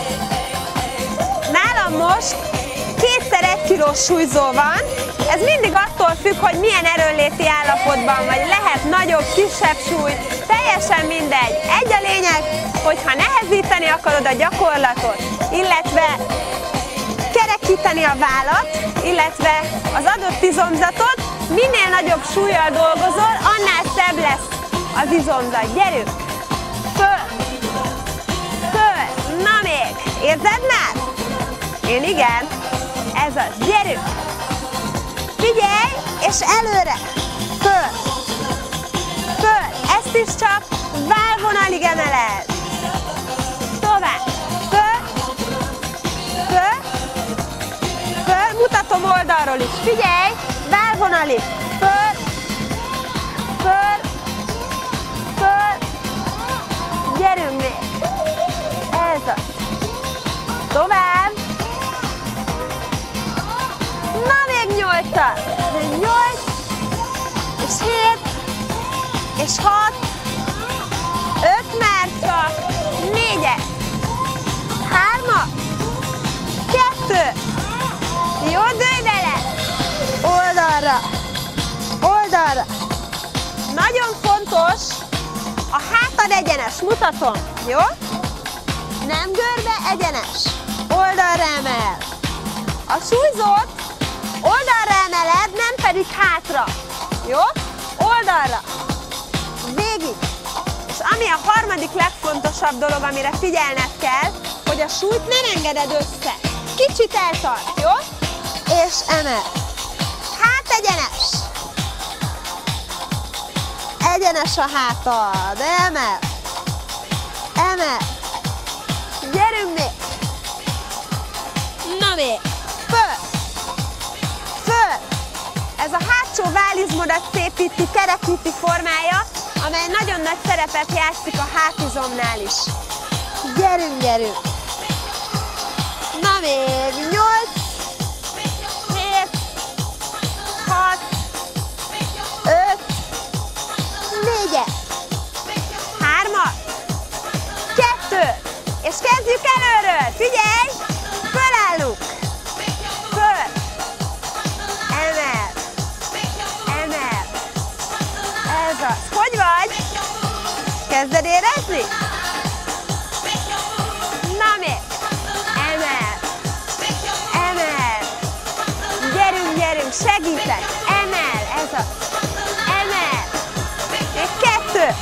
Nálam most kétszer egy kilós súlyzó van. Ez mindig attól függ, hogy milyen erőnléti állapotban vagy. Lehet nagyobb, kisebb súly. Teljesen mindegy. Egy a lényeg, hogyha nehezíteni akarod a gyakorlatot, illetve kerekíteni a vállat, illetve az adott izomzatot, minél nagyobb súllyal dolgozol, annál szebb lesz az izomzat. Gyerünk! Föl! Föl! Na még! Érzed már? Én igen. Ez az. Gyerünk! Figyelj! És előre! Föl! Föl! Ezt is csak válvonalig emeled. Tovább! Föl! Föl! Föl! Mutatom oldalról is. Figyelj! Válvonalig! Föl! Föl! Föl! Gyerünk még! Ez az! Tovább! Na még nyolc! nyugodtan. nyolc, és hét, és hat, öt már csak, négyet, hármat, kettő, jó, dőj bele, oldalra, oldalra. Nagyon fontos, a hátad egyenes, mutatom, jó? Nem görbe, egyenes, oldalra emel. A súlyzót oldalra emeled, nem pedig hátra, jó? Oldalra, végig. És ami a harmadik legfontosabb dolog, amire figyelned kell, hogy a súlyt nem engeded össze. Kicsit eltart, jó? És emel. Hát egyenes. Egyenes a hátad, emel. Emel. Gyerünk még. Na még. Föl. Föl. Ez a hátsó vállizmodat szépíti, kerekíti formája, amely nagyon nagy szerepet játszik a hátizomnál is. Gyerünk, gyerünk. Na még. nyolc, hét, hat, öt, négyet, hármat, kettő, és kezdjük előről. Figyelj! Fölállunk. Föl. Emel. Emel. Ez az. Hogy vagy? Kezded érezni? Na még. Emel. Emel. Gyerünk, gyerünk, segítek. Emel. Ez az. Emel. Még kettő.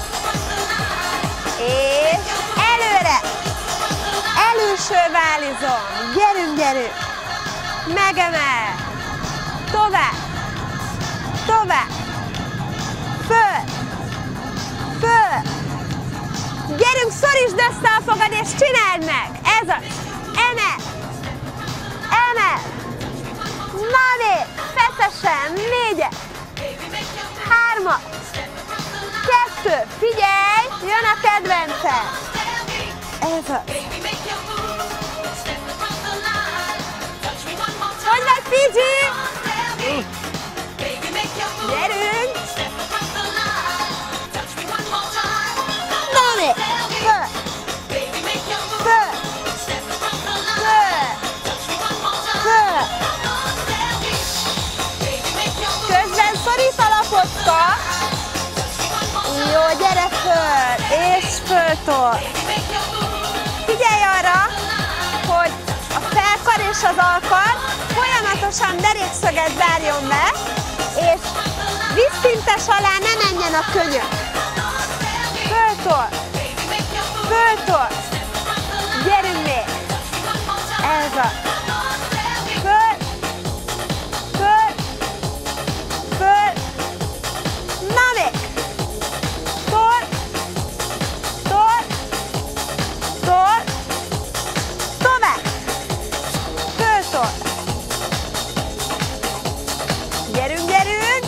És előre. Előső vállizom. Gyerünk, gyerünk. Megemel. Tovább. Tovább. Föl. Föl. Gyerünk, szorítsd össze a fogad és csináld meg. Ez az. Emel. Emel. Na még. Feszesen. Négyet. Hármat. Kettő. Figyelj. Jön a kedvencem. Ez az. Hogy vagy, Fiji? Gyerünk! Na még! Föl! Föl! Föl! Föl! Közben szorít a lapocka. Jó, gyere föl! És föltol! Figyelj arra, hogy a felkar és az alkar folyamatosan derékszöget zárjon be, és vízszintes alá ne menjen a könyök. Föltol! Föltol! Gyerünk még! Ez a... Föl! Föl! Föl! Na még! Tol! Tol! Tol! Tovább! Föltol! Gyerünk, gyerünk!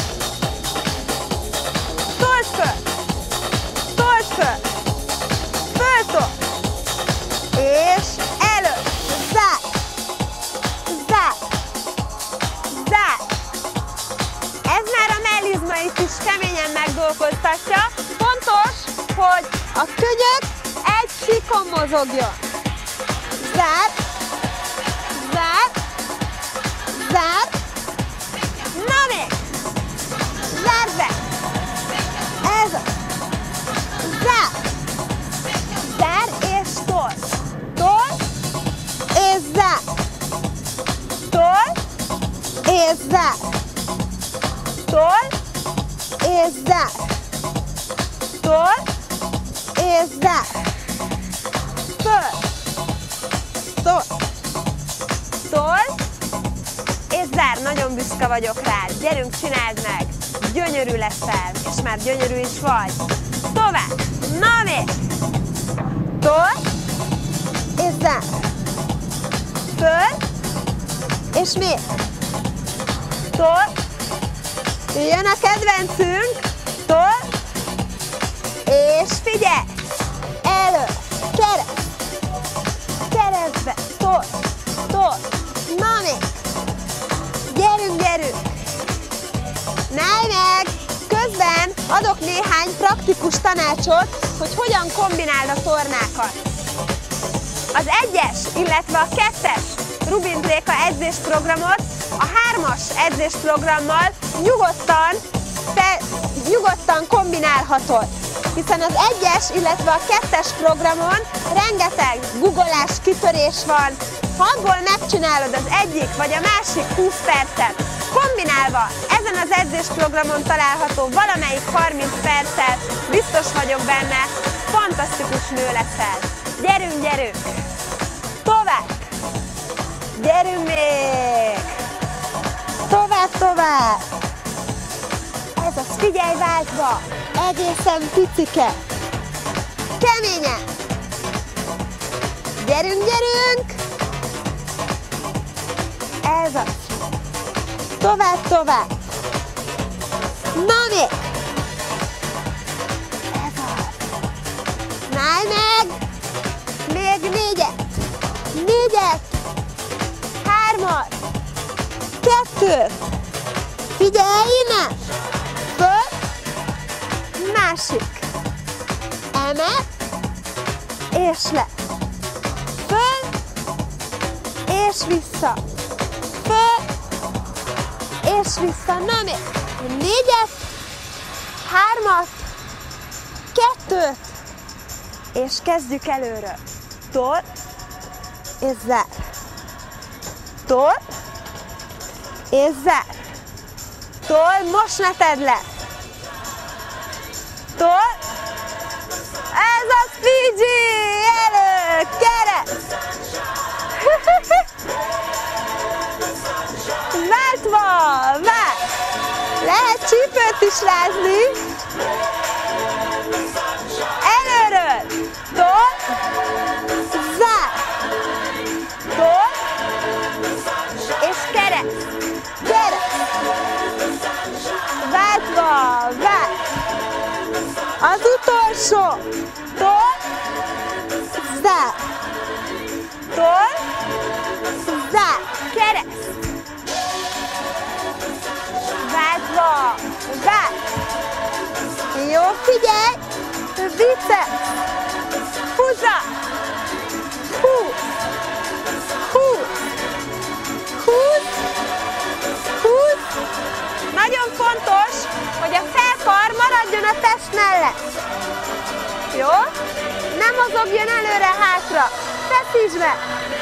Told föl! Told föl! Föltol! És elő! Zár! Zár! Zár! Ez már a mellizmait is keményen megdolgoztatja. Fontos, hogy a könyök egy síkon mozogjon. Zár! Zár! Zár! Na még! Zárd be! Ez az! Zár! Zár és tol! Tol és zár! Tol és zár! Tol és zár! Tol és zár! Föl! Tol! Tol és zár! Nagyon büszke vagyok rád! Gyerünk, csináld meg! Gyönyörű leszel, és már gyönyörű is vagy! Tovább! Na még! Tol és zár! Föl és még! Tol! Jön a kedvencünk! Tol és figyelj! Elő! Kereszt! Keresztbe! Tol! Tol! Na még! Gyerünk, tanácsot, hogy hogyan kombináld a tornákat. Az egyes, illetve a kettes Rubin Tréka edzésprogramot a hármas edzésprogrammal nyugodtan, fe, nyugodtan kombinálhatod. Hiszen az egyes, illetve a kettes programon rengeteg guggolás, kitörés van. Ha abból megcsinálod az egyik vagy a másik húsz percet, kombinálva ezen az edzésprogramon található valamelyik harminc perccel, biztos vagyok benne, fantasztikus nő leszel. Gyerünk, gyerünk! Tovább! Gyerünk még! Tovább, tovább! Ez az, figyelj váltva! Egészen picike! Keményen! Gyerünk, gyerünk! Ez az! Tovább, tovább! Na még! Ez az! Állj meg! Még négyet! Négyet! Hármat! Kettőt! Figyelj innen! Föl! Másik! Emel! És le! Föl! És vissza! Föl! És vissza! Na még! Négyet! Hármat! Kettőt! És kezdjük előről! Tor! És zár! Tor! És zár! Tor! Most ne tedd le! Tor! Ez a Fiji! Elő! Kereszt! Váltva! Vált! Lehet csípőt is rázni! Előről! Tor! Zár! Tor! És kereszt! Kereszt! Váltva! Vált! Az utolsó! Tor! Zár! Tor! Zár! Kereszt! Váltva! Vált! Jó, figyelj! Biceps! Húzza! Húz! Húz! Húz! Húz! Nagyon fontos, hogy a felkar maradjon a test mellett. Jó? Nem mozogjon előre-hátra. Feszítsd meg!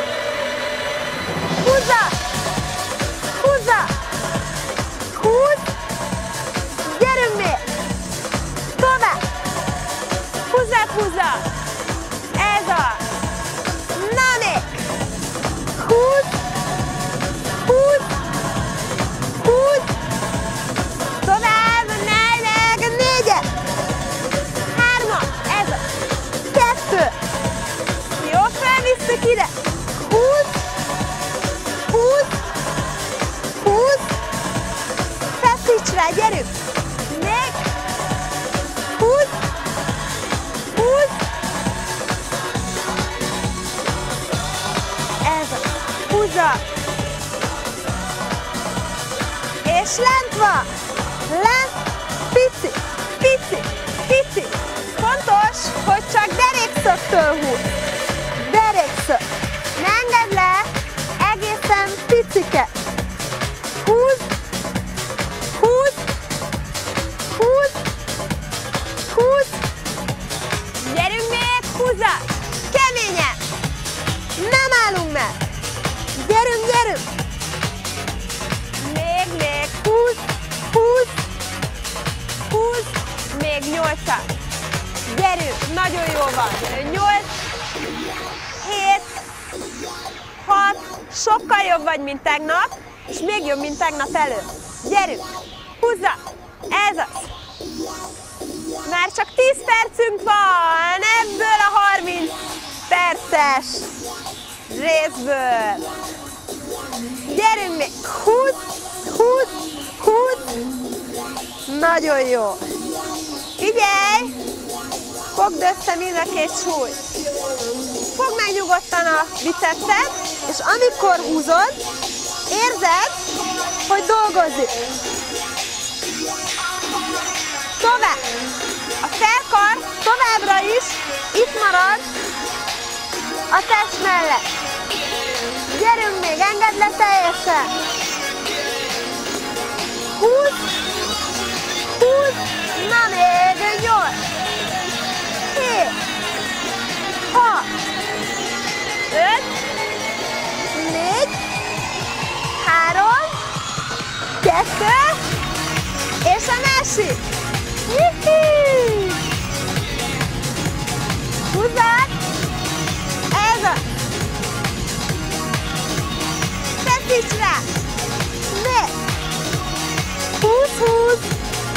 Húzza! Húzza! Húz! Gyerünk még! Tovább! Húzzát, húzza! Ez az! Na még! Húz! Húz! Húz! Tovább! Nelj meg! Négyet! Hármat! Ez az! Kettő! Jó, felvisszük ide! Húz! Húz! Húz! Feszíts rá, gyerünk! Még! Húz! Húz! Ez az! Húzza! És lent van! Lent! Pici! Pici! Pici! Fontos, hogy csak derékszögtől húz! Derékszög! Ne engedd le! Egészen picike! Húz! Húz! Húz! Húz! Gyerünk még! Húzza! Keményen! Nem állunk meg! Gyerünk, gyerünk! Még, még! Húz! Húz! Húz! Még nyolcat! Gyerünk! Nagyon jó van! Nyolc! Hét! Hat! Sokkal jobb vagy, mint tegnap, és még jobb, mint tegnap előtt. Gyerünk! Húzza! Ez az! Már csak tíz percünk van ebből a harminc perces részből. Gyerünk még! Húz! Húz! Húz! Nagyon jó! Figyelj! Fogd össze mind a két súlyt. Fogd meg nyugodtan a bicepset, és amikor húzod, érzed, hogy dolgozik. Tovább! A felkar továbbra is itt marad a test mellett. Gyerünk még, engedd le teljesen. Húsz, húsz, na még nyolc, hét, hat, öt, négy, három, kettő, és a másik. Juhu! Húzzad! Ez az! Feszíts rá! Még! Húsz, húsz!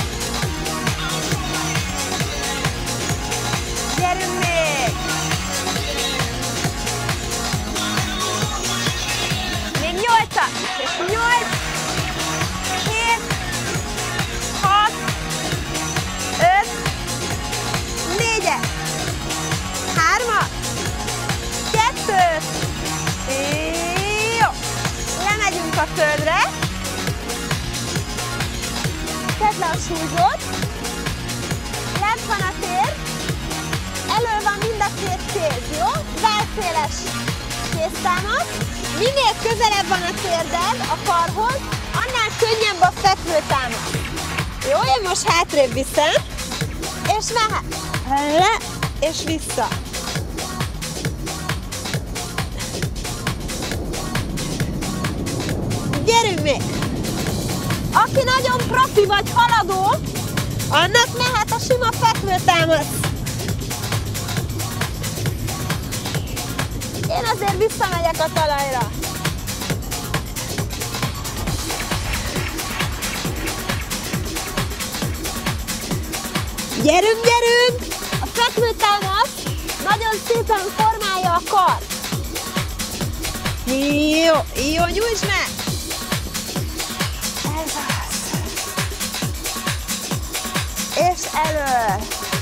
Gyerünk még! Még nyolcat! És nyolc! Hét! Hat! Öt! Négyet! Hármat! Kettőt! Jó! Lemegyünk a földre. Tedd le a súlyzót. Lent van a tér. Elő van mind a két kéz, jó? Válszéles kéztámad. Minél közelebb van a térded a karhoz, annál könnyebb a fekvőtámad. Jó, én most hátrébb viszem, és mehet le, és vissza. Gyerünk még! Aki nagyon profi vagy haladó, annak mehet a sima fekvőtámasz. Én azért visszamegyek a talajra. Gyerünk, gyerünk! A fekvőtámasz nagyon szépen formálja a kart. Jó, jó, nyújtsd meg! Ez az. És elő.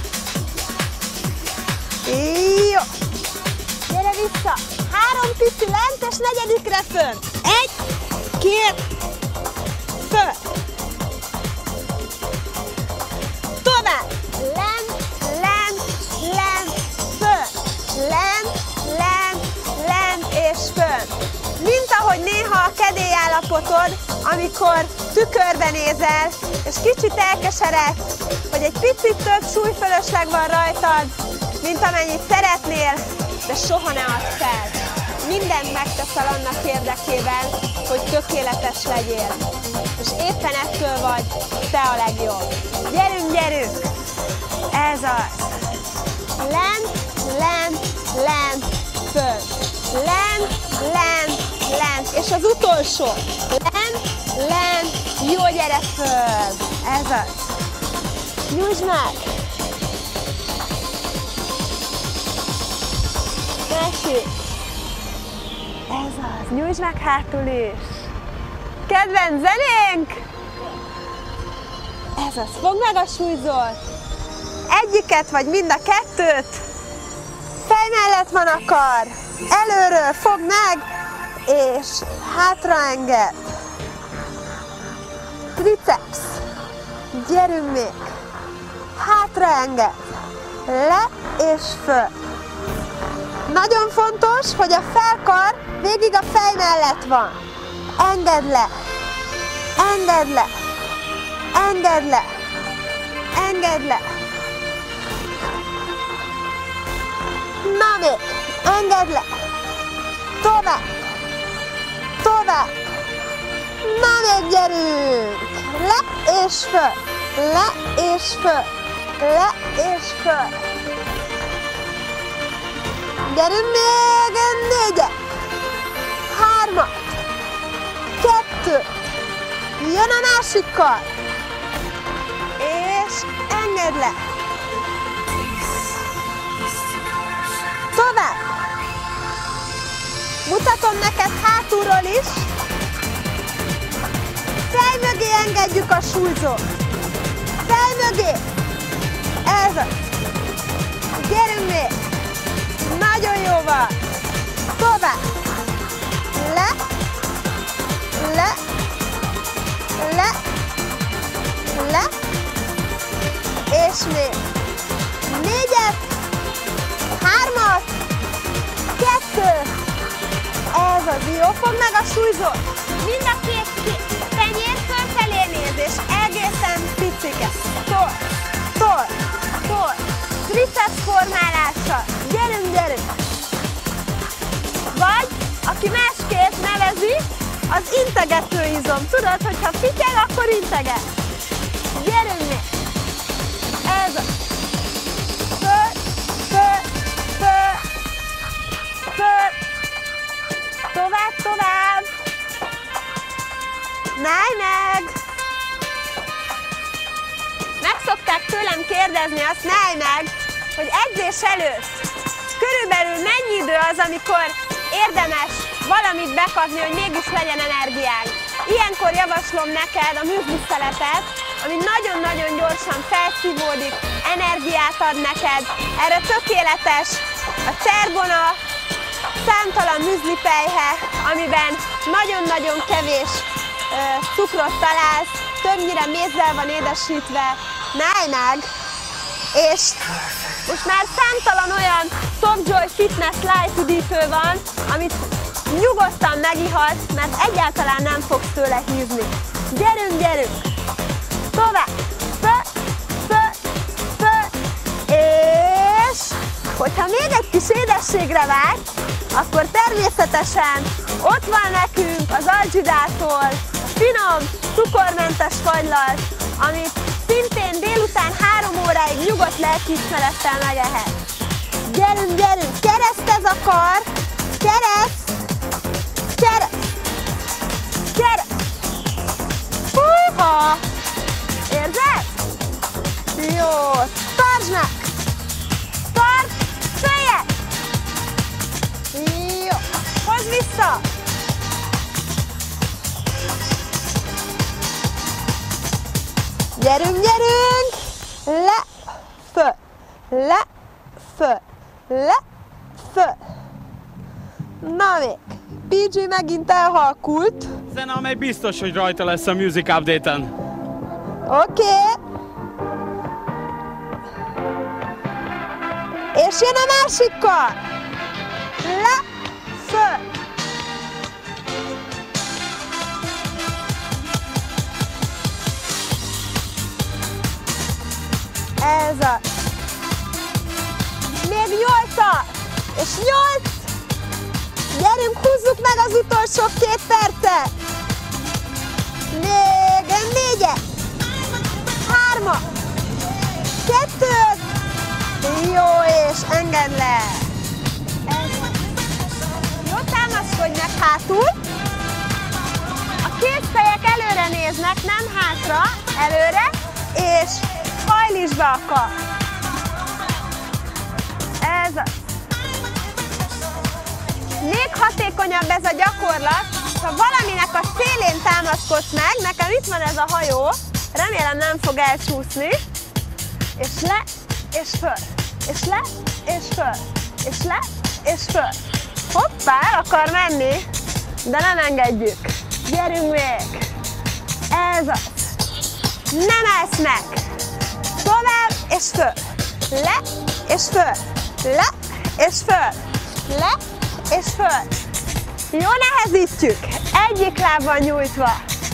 Jó. Gyere vissza. Három pici lent, és negyedikre fönn. Egy, két, fönn. Tovább. Lent, lent, lent, fönn. Lent, lent, lent és fönn. Mint ahogy néha a kedélyállapotod, amikor tükörbe nézel, és kicsit elkeseredsz, hogy egy picit több súlyfölösleg van rajtad, mint amennyit szeretnél, de soha ne add fel. Mindent megteszel annak érdekében, hogy tökéletes legyél. És éppen ettől vagy te a legjobb. Gyerünk, gyerünk! Ez az. Lent, lent, lent, fönn. Lent, lent, lent. És az utolsó. Lent, lent, jó, gyere föl. Ez az. Nyújtsd meg. Tessék. Ez az. Nyújtsd meg hátul is. Kedvenc zenénk. Ez az. Fogd meg a súlyzót. Egyiket vagy mind a kettőt. Fej mellett van a kar. Előről fogd meg, és hátra enged. Triceps. Gyerünk még. Hátra enged. Le és föl. Nagyon fontos, hogy a felkar végig a fej mellett van. Engedd le. Engedd le. Engedd le. Engedd le. Na még. Engedd le. Tovább. Tovább. Na még gyerünk. Le és föl. Le és föl. Le és föl. Gyerünk még négyet. Hármat. Kettő. Jön a másik kar. És engedd le. Tovább. Mutatom neked hátulról is. Fej mögé engedjük a súlyzót. Fej mögé. Ez az. Gyerünk még. Nagyon jó van. Tovább. Le. Le. Le. Le. És még. Jó, fogd meg a súlyzót. Mind a két tenyér fölfelé néz, és egészen picike. Tol, tol, tol. Triceps formálással. Gyerünk, gyerünk. Vagy, aki másképp nevezi, az integető izom. Tudod, hogyha fityeg, akkor integet. Gyerünk még. Ez a. Föl, föl, föl, föl. Tovább, tovább. Náj meg. Meg szokták tőlem kérdezni azt, náj meg, hogy edzés előtt körülbelül mennyi idő az, amikor érdemes valamit bekapni, hogy mégis legyen energiánk. Ilyenkor javaslom neked a műzliszeletet, ami nagyon-nagyon gyorsan felszívódik, energiát ad neked. Erre tökéletes a Cergona, számtalan műzlipelyhe, amiben nagyon-nagyon kevés ö, cukrot találsz, többnyire mézzel van édesítve, náj meg, és most már számtalan olyan Softjoy Fitness Light üdítő van, amit nyugodtan megihatsz, mert egyáltalán nem fogsz tőle hízni. Gyerünk, gyerünk! Tovább! Föl, föl, föl, és hogyha még egy kis édességre vágysz, akkor természetesen ott van nekünk az Algidától a finom, cukormentes fagylalt, amit szintén délután három óráig nyugodt lelkiismerettel megehet. Gyerünk, gyerünk! Kereszt ez a kar! Kereszt! Kereszt! Kereszt! Húha! Érzed? Jó! Tartsd meg! Tartsd! Följebb! Jó! Hozd vissza! Gyerünk, gyerünk! Le, föl, le, föl, le, föl. Na még, pé gé megint elhalkult. Zene, amely biztos, hogy rajta lesz a Music Update-en. Oké. Okay. És jön a másik kar. Le, föl. Ez a. Még nyolcat. És nyolc. Gyerünk, húzzuk meg az utolsó két percet. Még négyet. Hármat. Kettőt. Jó, és engedd le. Ez. Jó, támaszkodj meg hátul. A kézfejek előre néznek, nem hátra, előre, és hajlítsd be a kar. Ez az. Még hatékonyabb ez a gyakorlat, ha valaminek a szélén támaszkodsz meg, nekem itt van ez a hajó, remélem nem fog elcsúszni, és le, és föl, és le, és föl, és le, és föl. Hoppá, el akar menni, de nem engedjük. Gyerünk még. Ez az. Nem állsz meg. Tovább, és föl. Le, és föl. Le, és föl. Le, és föl. Jó, nehezítjük. Egyik lábbal nyújtva.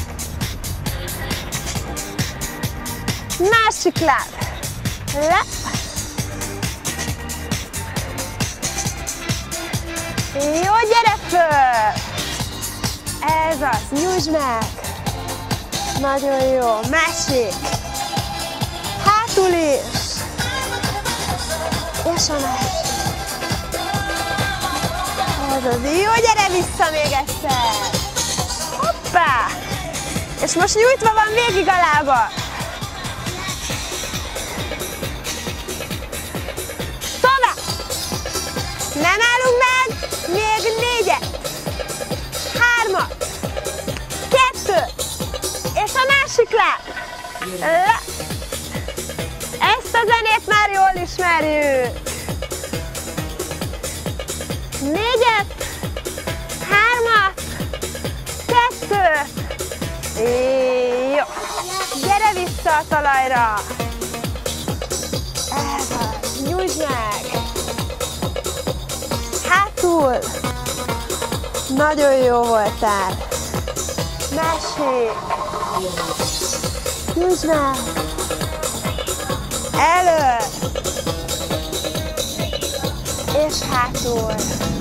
Másik láb. Le. Jó, gyere föl. Ez az. Nyújtsd meg. Nagyon jó. Másik. Hátul is. És a másik. Ez az. Jó, gyere vissza még egyszer. Hoppá. És most nyújtva van végig a lába. Tovább. Nem állunk meg. Még négyet. Hármat. Kettőt. És a másik láb. Le. Ezt a zenét már jól ismerjük. Négyet. Hármat. Kettőt. Jó. Gyere vissza a talajra. Ez az. Nyújtsd meg. Hátul. Nagyon jó voltál. Mesélj. Nyújtsd meg. Elő. És hátul.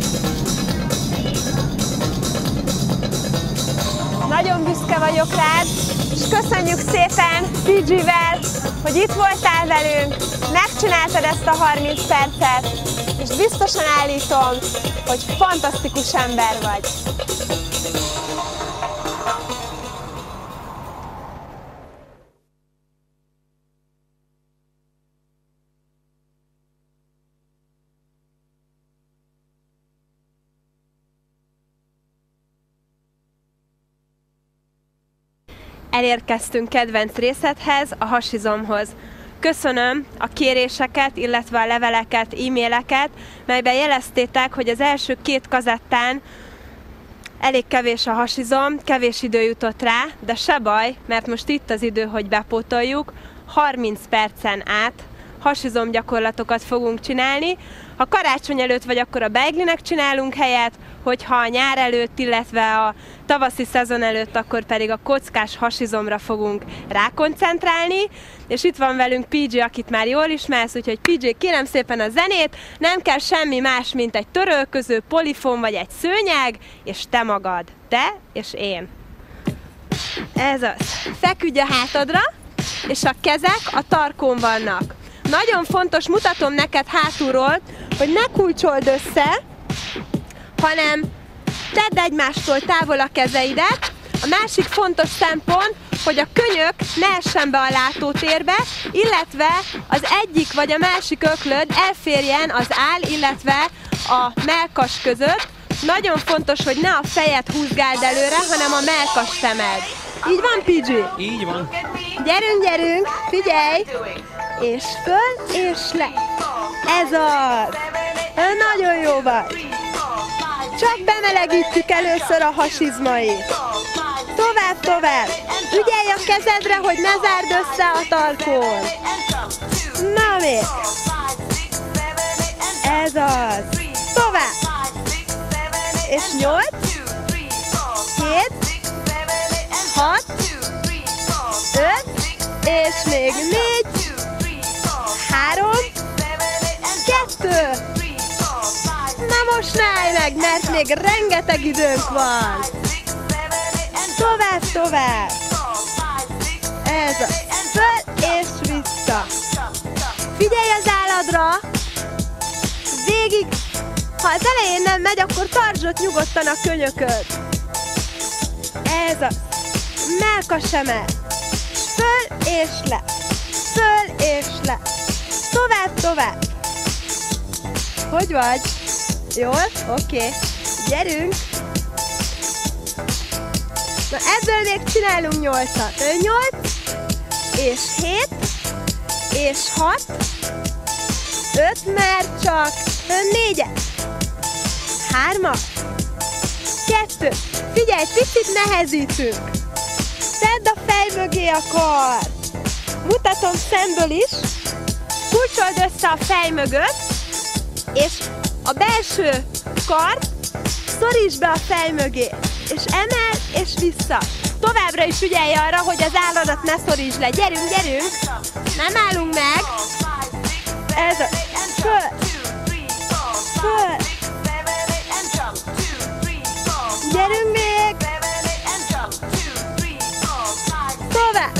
Nagyon büszke vagyok rád, és köszönjük szépen pé gé-vel, hogy itt voltál velünk, megcsináltad ezt a harminc percet, és biztosan állítom, hogy fantasztikus ember vagy. Elérkeztünk kedvenc részedhez, a hasizomhoz. Köszönöm a kéréseket, illetve a leveleket, e-maileket, melyben jeleztétek, hogy az első két kazettán elég kevés a hasizom, kevés idő jutott rá, de se baj, mert most itt az idő, hogy bepótoljuk. harminc percen át hasizom gyakorlatokat fogunk csinálni. Ha karácsony előtt vagy, akkor a beiglinek csinálunk helyet, hogyha a nyár előtt, illetve a tavaszi szezon előtt, akkor pedig a kockás hasizomra fogunk rákoncentrálni. És itt van velünk pé gé, akit már jól ismersz, úgyhogy pé gé, kérem szépen a zenét, nem kell semmi más, mint egy törölköző, polifon vagy egy szőnyeg, és te magad, te és én. Ez az. Feküdj a hátadra, és a kezek a tarkón vannak. Nagyon fontos, mutatom neked hátulról, hogy ne kulcsold össze, hanem tedd egymástól távol a kezeidet. A másik fontos szempont, hogy a könyök ne essen be a látótérbe, illetve az egyik vagy a másik öklöd elférjen az áll, illetve a mellkas között. Nagyon fontos, hogy ne a fejed húzgáld előre, hanem a mellkas szemed. Így van, pé gé? Így van. Gyerünk, gyerünk, figyelj! És föl, és le. Ez az! Nagyon jó vagy! Csak bemelegítjük először a hasizmait. Tovább, tovább! Ügyelj a kezedre, hogy ne zárd össze a tarkón. Na még! Ez az! Tovább! És nyolc, hét, hat, öt, és még négy, három, kettő. Na most ne állj meg, mert még rengeteg időnk van. Tovább, tovább. Ez a föl és vissza. Figyelj az álladra. Végig. Ha az elején nem megy, akkor tartsd ott nyugodtan a könyököd. Ez a mellkas emel. Föl és le. Föl és le. Tovább, tovább. Hogy vagy? Jól? Oké. Okay. Gyerünk. Na ebből még csinálunk nyolcat. nyolc, és hét, és hat, öt, mert csak négyet, hármat, kettő. Figyelj, picit nehezítünk. Tedd a fej mögé a kard. Mutatom szemből is. Kulcsold össze a fej mögött, és a belső kard szorítsd be a fej mögé, és emel, és vissza. Továbbra is ügyelj arra, hogy az álladat ne szorítsd le. Gyerünk, gyerünk! Nem állunk meg! Ez a... Föl! Föl! Gyerünk még! Tovább!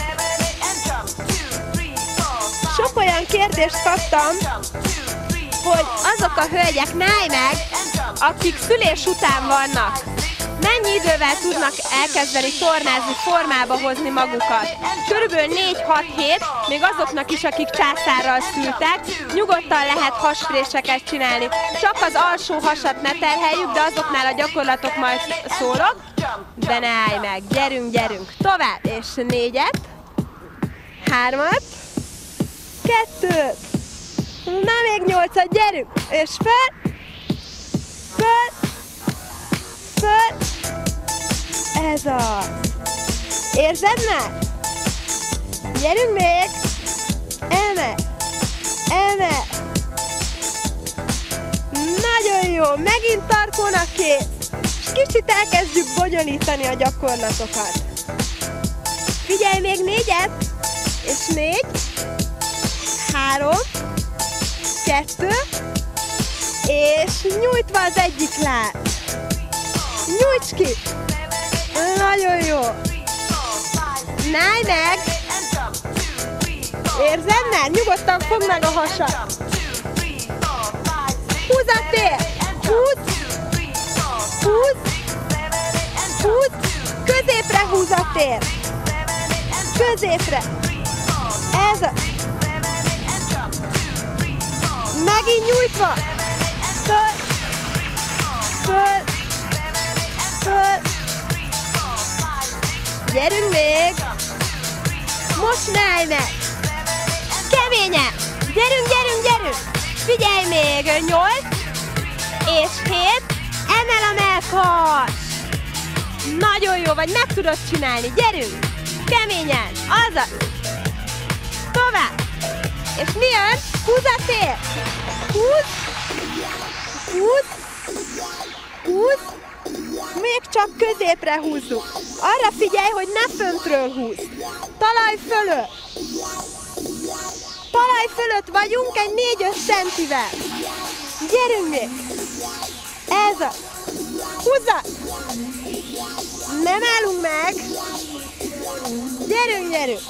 Sok olyan kérdést kaptam, hogy azok a hölgyek, ne állj meg, akik szülés után vannak, mennyi idővel tudnak elkezdeni tornázni, formába hozni magukat? Körülbelül négy-hat-hét, még azoknak is, akik császárral szültek, nyugodtan lehet haspréseket csinálni. Csak az alsó hasat ne terheljük, de azoknál a gyakorlatok majd szólok. De ne állj meg, gyerünk, gyerünk, tovább, és négyet, hármat, kettőt, na még nyolcat, gyerünk, és fel, föl, föl, ez az. Érzed már? Gyerünk még, emel, emel. Nagyon jó, megint tarkón a kéz. kicsit elkezdjük bonyolítani a gyakorlatokat. Figyelj még négyet, és négy, három, kettő, és nyújtva az egyik láb. Nyújts ki! Nagyon jó! Náj meg! Érzed már? Nyugodtan fogd meg a hasad! Húzz a tér! Húzz! Húzz! Húzz! Középre húzz a tér! Középre! Ez a... Megint nyújtva! Föl! Föl! Föl! Gyerünk még! Most ne állj meg! Keményen! Gyerünk, gyerünk, gyerünk! Figyelj még! Nyolc és hét. Emel a mellkas! Nagyon jó vagy, meg tudod csinálni! Gyerünk! Keményen! Azaz! Tovább! És mi jön? Húzz a tér! Húzz! Húzz! Húzz! Még csak középre húzzuk. Arra figyelj, hogy ne föntről húzz. Talaj fölött. Talaj fölött vagyunk egy négy-öt centivel. Gyerünk még. Ez a. Húzzad. Nem állunk meg. Gyerünk, gyerünk.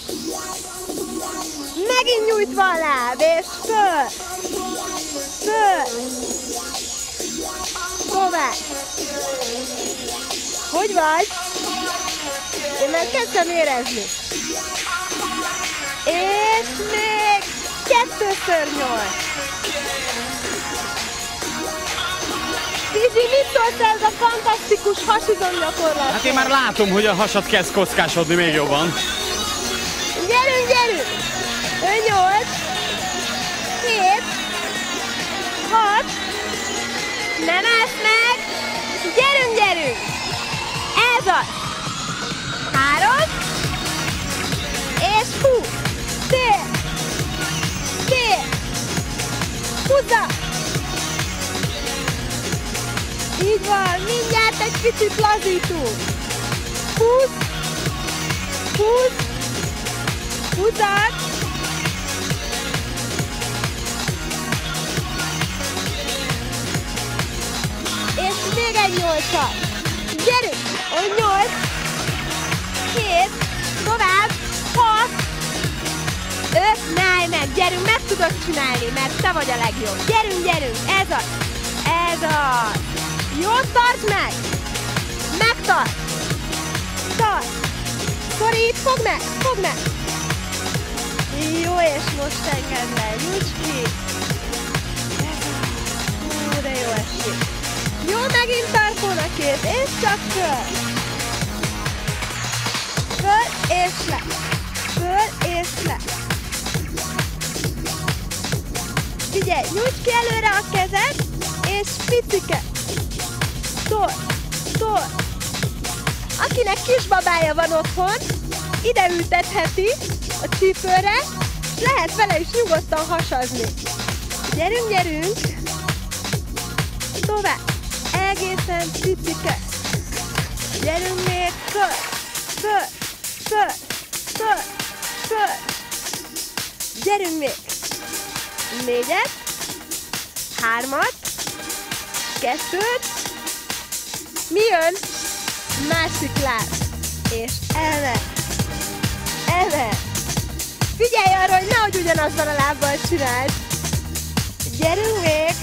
Megint nyújtva a láb, és föl. Föl. Tovább. Hogy vagy? Én már kezdtem érezni. És még kettőször nyolc. Tizsi, mit szólsz ez a fantasztikus hasizom gyakorlat? Hát én már látom, hogy a hasad kezd kockásodni még jobban. Gyerünk, gyerünk! nyolc, hét, hat, nem állsz meg! Gyerünk, gyerünk! Ez az! Három, és hú! Tér! Tér! Húzza! Így van, mindjárt egy picit lazítunk. Húz! Húz! Húzzad! És még egy nyolcat. Gyerünk! A nyolc, hét, tovább, hat, öt, ne állj meg, gyerünk, meg tudod csinálni, mert te vagy a legjobb. Gyerünk, gyerünk, ez az, ez az. Jó, tartsd meg! Megtart! Tart! Szorít, fogd meg, fogd meg! Jó, és most engedd le, nyújts ki! Hú, de jó esik! Jó, megint tarkon a két, és csak föl! Föl és le! Föl és le! Figyelj, nyújts ki előre a kezed, és picike! Tol, tol! Akinek kisbabája van otthon, ide ültetheti a csípőre, és lehet vele is nyugodtan hasazni. Gyerünk, gyerünk! Tovább! Egészen picike! Gyerünk még! Föl! Föl! Föl! Föl! Föl! Gyerünk még! Négyet! Hármat! Kettőt! Mi jön? Másik láb! És emel! Emel! Figyelj arra, hogy nehogy ugyanazzal a lábbal csináld! Gyerünk még!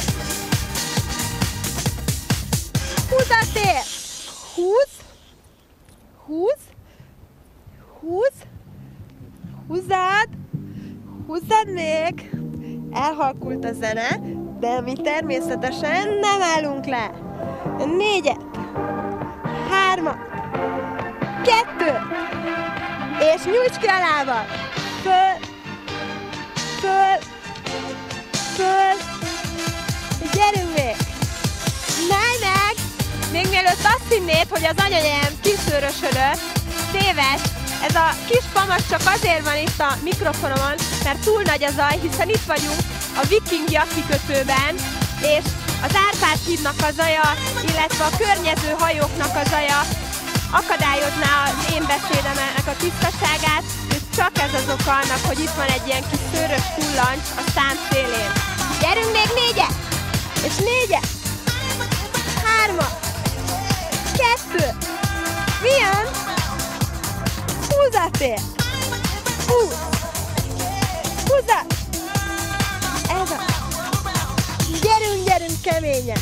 Húzz a tér! Húzz! Húzz! Húzz! Húzzad! Húzzad még! Elhalkult a zene, de mi természetesen nem állunk le! Négyet! Hármat! Kettő! És nyújts ki a lábad! Föl! Föl! Föl! Gyerünk még! Ne állj meg! Még mielőtt azt hinnéd, hogy az anyanyelm kiszőrösödött, téves! Ez a kis pamasz csak azért van itt a mikrofonomon, mert túl nagy a zaj, hiszen itt vagyunk a Viking kikötőben, és az Árpád hídnak a zaja, illetve a környező hajóknak a zaja akadályozná az én beszédemnek a tisztaságát, és csak ez az oka annak, hogy itt van egy ilyen kis szőrös kullancs a szám szélén. Gyerünk még négyet! És négyet! Hármat! Kettő! Milyen? Húzatér! Húz! Húzat! Ez a... Gyerünk, gyerünk keményen!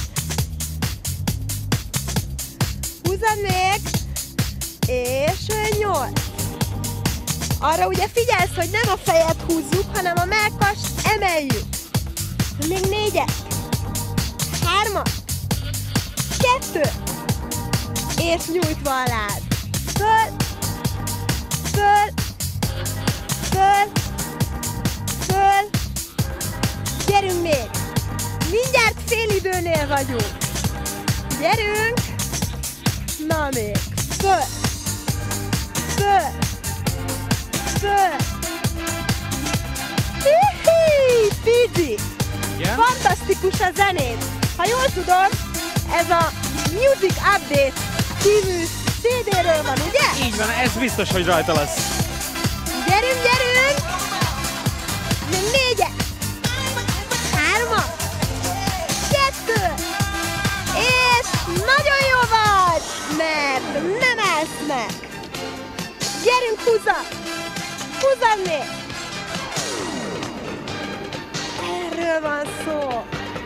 Húzad még! És nyolc! Arra ugye figyelsz, hogy nem a fejet húzzuk, hanem a mellkast emeljük. Még négyet! Hármat! Kettő! És nyújtva a láb. Föl! Föl! Föl! Föl! Gyerünk még! Mindjárt félidőnél vagyunk. Gyerünk! Na még! Föl! Föl! Föl! Hihi! Pidgey! Yeah? Fantasztikus a zenét! Ha jól tudom, ez a Music Update című cé dé-ről van, ugye? Így van, ez biztos, hogy rajta lesz. Gyerünk, gyerünk! Még négyet! Hármat! Kettő! És nagyon jó vagy! Mert nem állsz meg! Gyerünk, húzzad! Húzzad még! Erről van szó!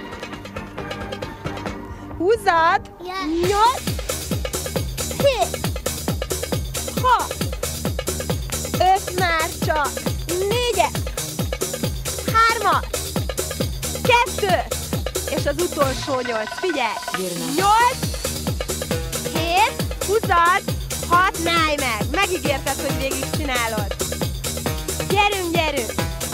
Húzzad! Nyolc! Hét! Hat! Öt már csak! Négyet! Hármat! Kettő! És az utolsó nyolc, figyelj! Nyolc! Hét! Húzzad! Hat, ne állj meg! Megígérted, hogy végig csinálod! Gyerünk, gyerünk!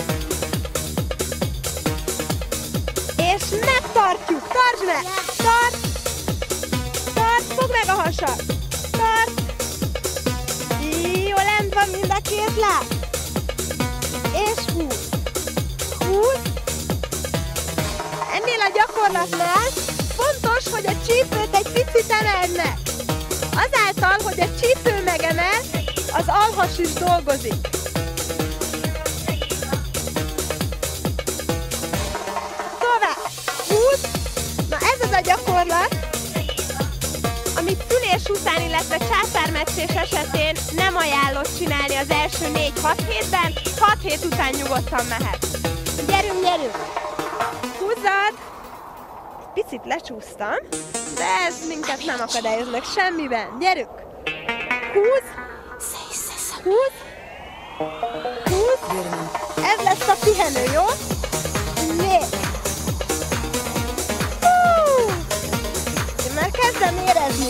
És megtartjuk! Tartsd meg! Tart! Tart! Fogd meg a hasad! Tart! Jó, lent van mind a két láb! És húz! Húz! Ennél a gyakorlatnál fontos, hogy a csípőt egy picit emeld meg. Azáltal, hogy a csípő megemel, az alhas is dolgozik. Tovább! Húz! Na ez az a gyakorlat, amit szülés után, illetve császármetszés esetén nem ajánlott csinálni az első négy-hat hétben, hat hét után nyugodtan mehet. Gyerünk, gyerünk! Húzzad! Picit lecsúsztam, de ez minket nem akadályoz meg semmiben. Gyerünk! Húz! Húz! Húz! Ez lesz a pihenő, jó? Még! Hú! Én már kezdem érezni.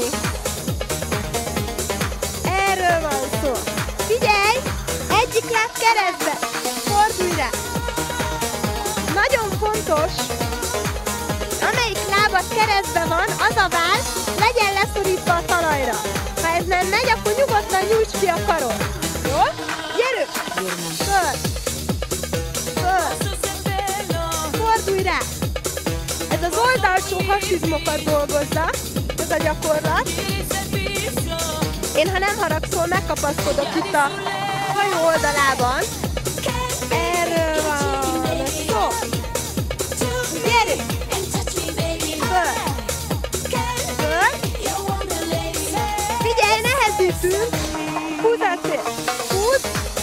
Erről van szó. Figyelj! Egyik láb keresztbe! Fordulj rá! Nagyon fontos, amelyik lábad keresztbe van, az a váll legyen leszorítva a talajra. Ha ez nem megy, akkor nyugodtan nyújts ki a karod. Jó? Gyerünk! Föl! Föl! Fordulj rá! Ez az oldalsó hasizmokat dolgozza, ez a gyakorlat. Én, ha nem haragszol, megkapaszkodok itt a hajó oldalában. Erről van szó. Gyerünk! Föl! Föl! Figyelj, nehezítünk! Húzatszél! Húz!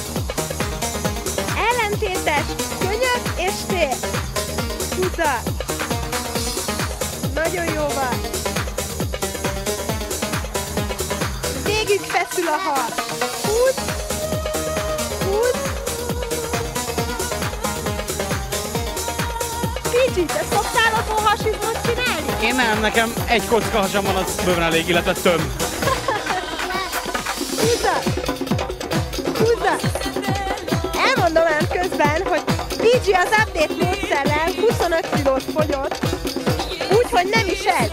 Ellentétes könyök és tér. Húzat! Nagyon jó van! Végig feszül a hal. Húz! Húz! Pidgey, te szoktál otthon hasizmot csinálni? Én nem, nekem egy kocka hasam van, az bőven elég, illetve több. Húzzad! Húzzad! Elmondom ám közben, hogy Pidgey az update módszerrel huszonöt kilót fogyott, úgyhogy nem is ez.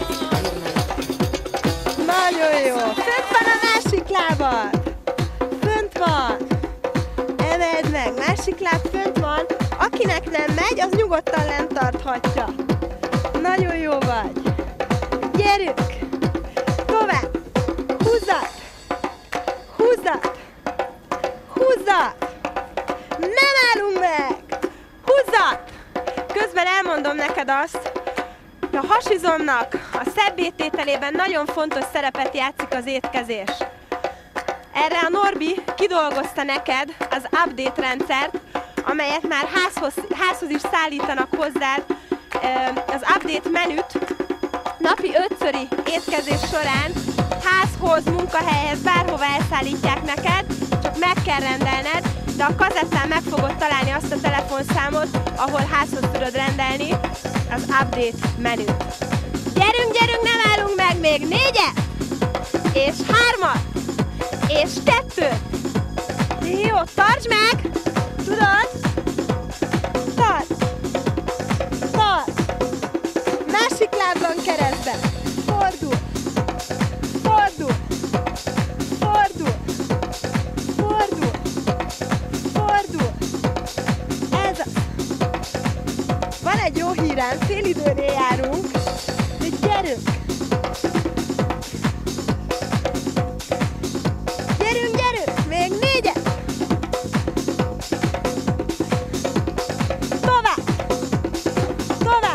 Nagyon jó! Fönt van a másik lábad! Fönt van! Emeld meg! Másik láb fönt van. Akinek nem megy, az nyugodtan lent tarthatja. Nagyon jó vagy. Gyerünk! Tovább! Húzzad! Húzzad! Húzzad! Nem állunk meg! Húzzad! Közben elmondom neked azt, hogy a hasizomnak a szebbétételében nagyon fontos szerepet játszik az étkezés. Erre a Norbi kidolgozta neked az update rendszert, amelyet már házhoz, házhoz is szállítanak hozzád. Az update menüt napi ötszöri étkezés során házhoz, munkahelyhez, bárhova elszállítják neked, csak meg kell rendelned, de a kazettán meg fogod találni azt a telefonszámot, ahol házhoz tudod rendelni az update menüt. Gyerünk, gyerünk, nem állunk meg, még négyet, és hármat, és kettőt. Jó, tartsd meg! Tudod? Tartsd! Tartsd! Másik lábban keresztbe. Fordul! Fordul! Fordul! Fordul! Fordul! Ez az! Van egy jó hírem, fél időnél járunk, de gyerünk! Gyerünk, gyerünk! Még négyet! Tovább! Tovább!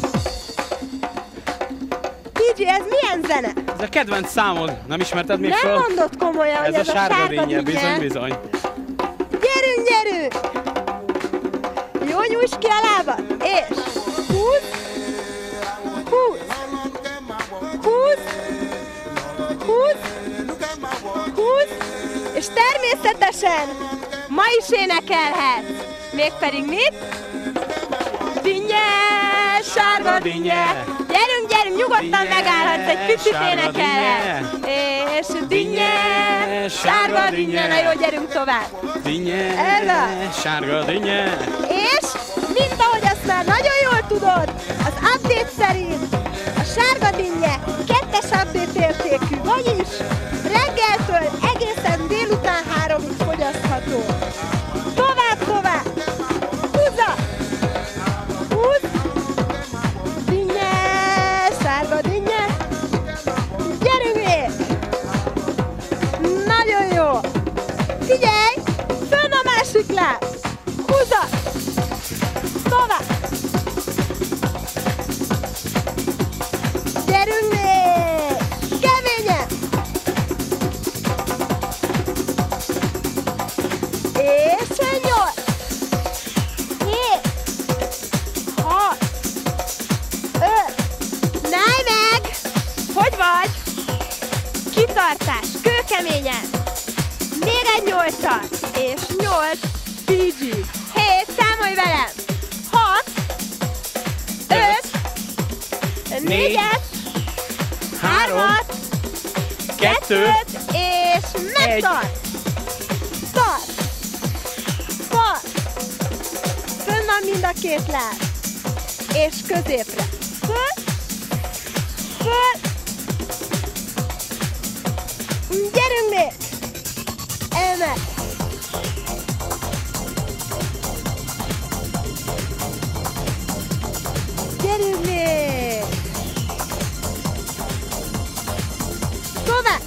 Pidgey, ez milyen zene? Ez a kedvenc számod. Nem ismerted még Nem föl? mondod komolyan, hogy Ez ez a sárga sárga dinnye, dinnye. bizony, bizony. Gyerünk, gyerünk! Jó, nyújtsd ki a lábad, és húzz, húzz, húzz, húzz, húzz, és természetesen ma is énekelhetsz. Mégpedig mit? Dinnye, sárga dinnye. Gyerünk, gyerünk, nyugodtan Dinnye, megállhatsz, egy picit sárga énekelhetsz. És dinnye, sárga dinnye. Na jó, gyerünk tovább. Dinnye, Ez az. sárga dinnye. És, mint ahogy azt már nagyon jól tudod, az update szerint a sárga dinnye kettes update értékű, vagyis reggeltől egészen délután háromig fogyasztható. Tovább, tovább! Húzza! Húzz! Dinnye, sárga dinnye! Gyerünk még! Nagyon jó! Figyelj! Fönn a másik láb! Húzza! Tovább! Gyerünk még! Keményen! És nyolc! Hét! Hat! Öt! Náj meg! Hogy vagy? Kitartás! Kőkeményen! Még egy nyolcat! És nyolc! Pidgey! Hét! Számolj velem! Hat! Öt! Négyet! Hármat! Kettőt! És megtart! Tart! Tart! Fönn van mind a két láb! És középre! Föl! Föl! Gyerünk még! Emel! Gyerünk még! Tovább!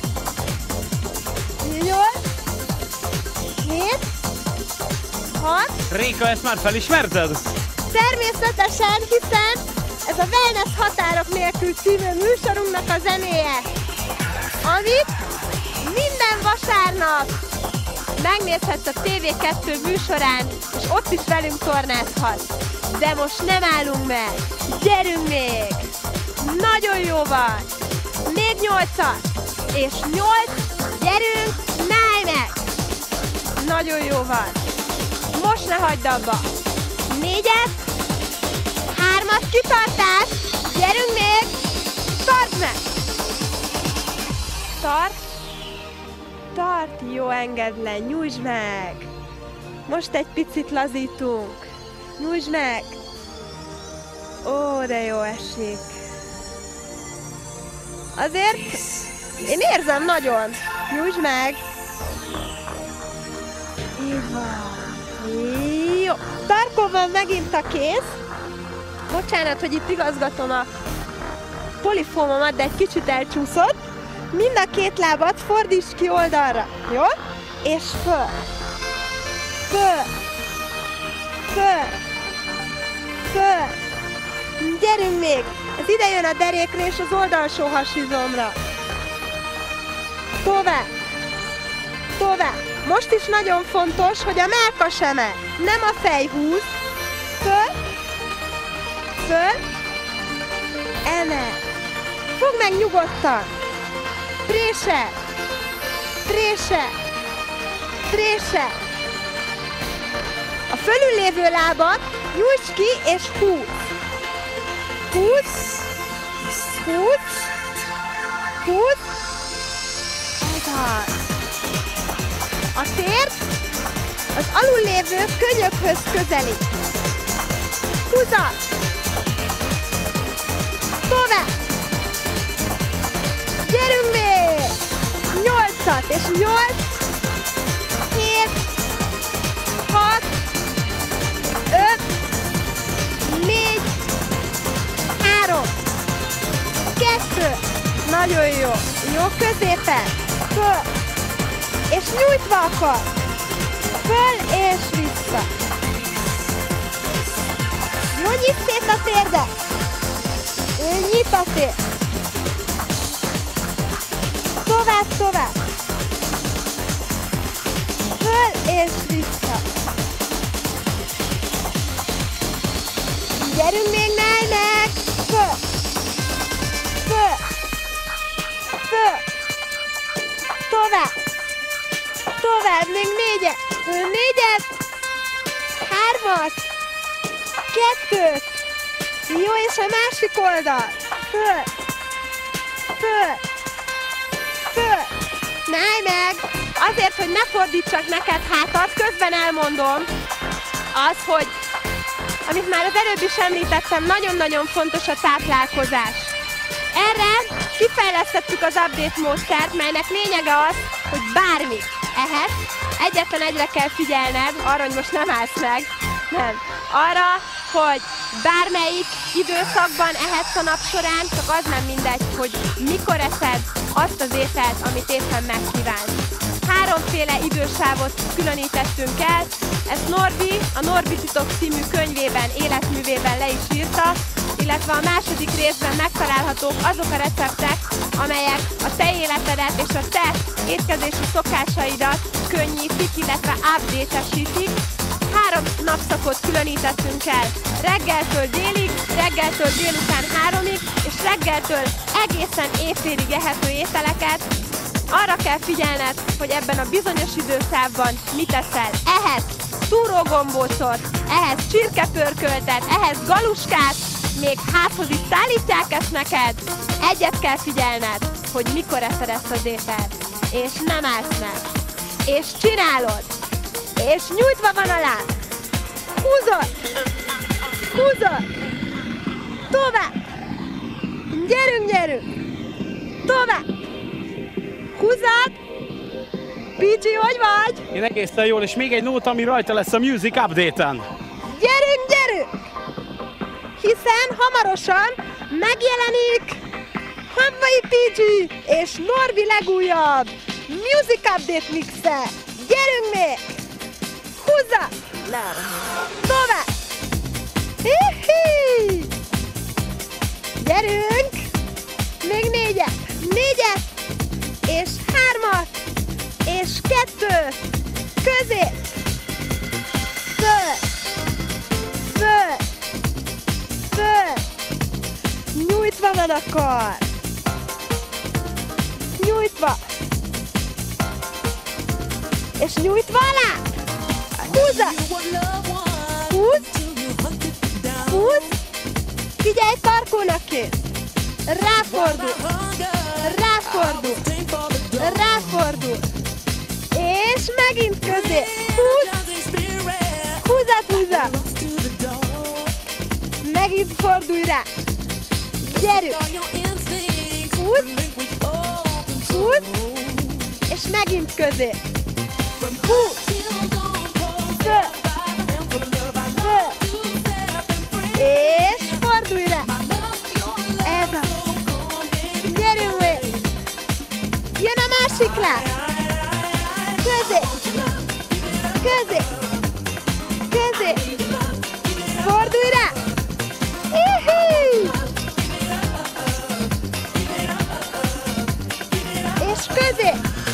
Nyolc! Hét! Hat! Réka, ezt már felismerted? Természetesen, hiszen ez a Wellness Határok Nélkül című műsorunknak a zenéje, amit minden vasárnap megnézhetsz a té vé kettő műsorán, és ott is velünk tornázhatsz. De most nem állunk meg. Gyerünk még! Nagyon jó van! Még nyolcat! És nyolc! Gyerünk! Náj meg! Nagyon jó van! Most ne hagyd abba! Négyet! Hármat! Kitartás! Gyerünk még! Tartsd meg! Tart! Tart! Jó, engedd le! Nyújtsd meg! Most egy picit lazítunk! Nyújtsd meg! Ó, de jó esik! Azért én érzem nagyon! Nyújtsd meg! Így van! Jó! Tarkon van megint a kéz! Bocsánat, hogy itt igazgatom a polifómomat, de egy kicsit elcsúszott. Mind a két lábat fordíts ki oldalra, jó? És föl. Föl. Föl. Föl. Gyerünk még! Ez ide jön a derékre és az oldalsó hasizomra. Tovább. Tovább. Most is nagyon fontos, hogy a mellkas emel, nem a fej húz. Föl. Föl. Emel. Fogd meg nyugodtan. Présel. Présel. Présel. A fölüllévő lábat nyújts ki és húz. Húz. Húz. Húz. Ez az. A tér az alullévő könyökhöz közelít. Húzat. Tovább. Gyerünk még! Nyolcat, és nyolc, hét, hat, öt, négy, három, kettő, nagyon jó, jó középen, föl, és nyújtva akar, föl és vissza. Jó, nyit szét a térdet, nyit a tér. Tovább, tovább. Föl és vissza. Gyerünk még, ne meg! Föl. Föl. Föl. Tovább. Tovább, még négyet. Négyet. Hármat. Kettőt. Jó, és a másik oldal. Föl. Föl. Föl! Ne állj meg! Azért, hogy ne fordítsak neked hátat, közben elmondom az, hogy amit már az előbb is említettem, nagyon-nagyon fontos a táplálkozás. Erre kifejlesztettük az update módszert, melynek lényege az, hogy bármit ehetsz, egyetlen egyre kell figyelned, arra, hogy most nem állsz meg, nem. Arra, hogy bármelyik időszakban ehetsz a nap során, csak az nem mindegy, hogy mikor eszed azt az ételt, amit éppen megkívánsz. Háromféle idősávot különítettünk el, ezt Norbi a Norbi titok című könyvében, életművében le is írta, illetve a második részben megtalálhatók azok a receptek, amelyek a te életedet és a te étkezési szokásaidat könnyítik, illetve update-esítik. Három napszakot különítettünk el, reggeltől délig, reggeltől délután háromig, és reggeltől egészen éjfélig ehető ételeket. Arra kell figyelned, hogy ebben a bizonyos időszávban mit eszel. Ehetsz túrógombócot, ehhez csirkepörköltet, ehhez galuskát, még háthoz is szállítják ezt neked. Egyet kell figyelned, hogy mikor eszed ezt az ételt, és nem állsz meg. És csinálod. És nyújtva van a láb. Húzod. Húzod. Tovább. Gyerünk, gyerünk. Tovább. Húzod. Picsi, hogy vagy? Én egészen jól, és még egy nóta, ami rajta lesz a Music Update-en. Gyerünk, gyerünk. Hiszen hamarosan megjelenik Hamvai Picsi és Norbi legújabb Music Update mixe. Gyerünk még. Húzza! Tovább! Hihi! Gyerünk! Még négyet! Négyet! És hármat! És kettőt! Közé! Föl! Föl! Föl! Nyújtva van a kar! Nyújtva! És nyújtva alá! Húzza! Húz! Húz! Figyelj, tarkónak kész! Ráfordul! Ráfordul! Ráfordul! És megint közé! Húz! Húzzat, húzzat! Megint fordulj rá! Gyerünk! Húz! Húz! És megint közé! Húz! Föl! Föl! És fordulj rá! Ez a... rá! Közé! Közé! Közé! Fordulj rá! Ihi! És közé!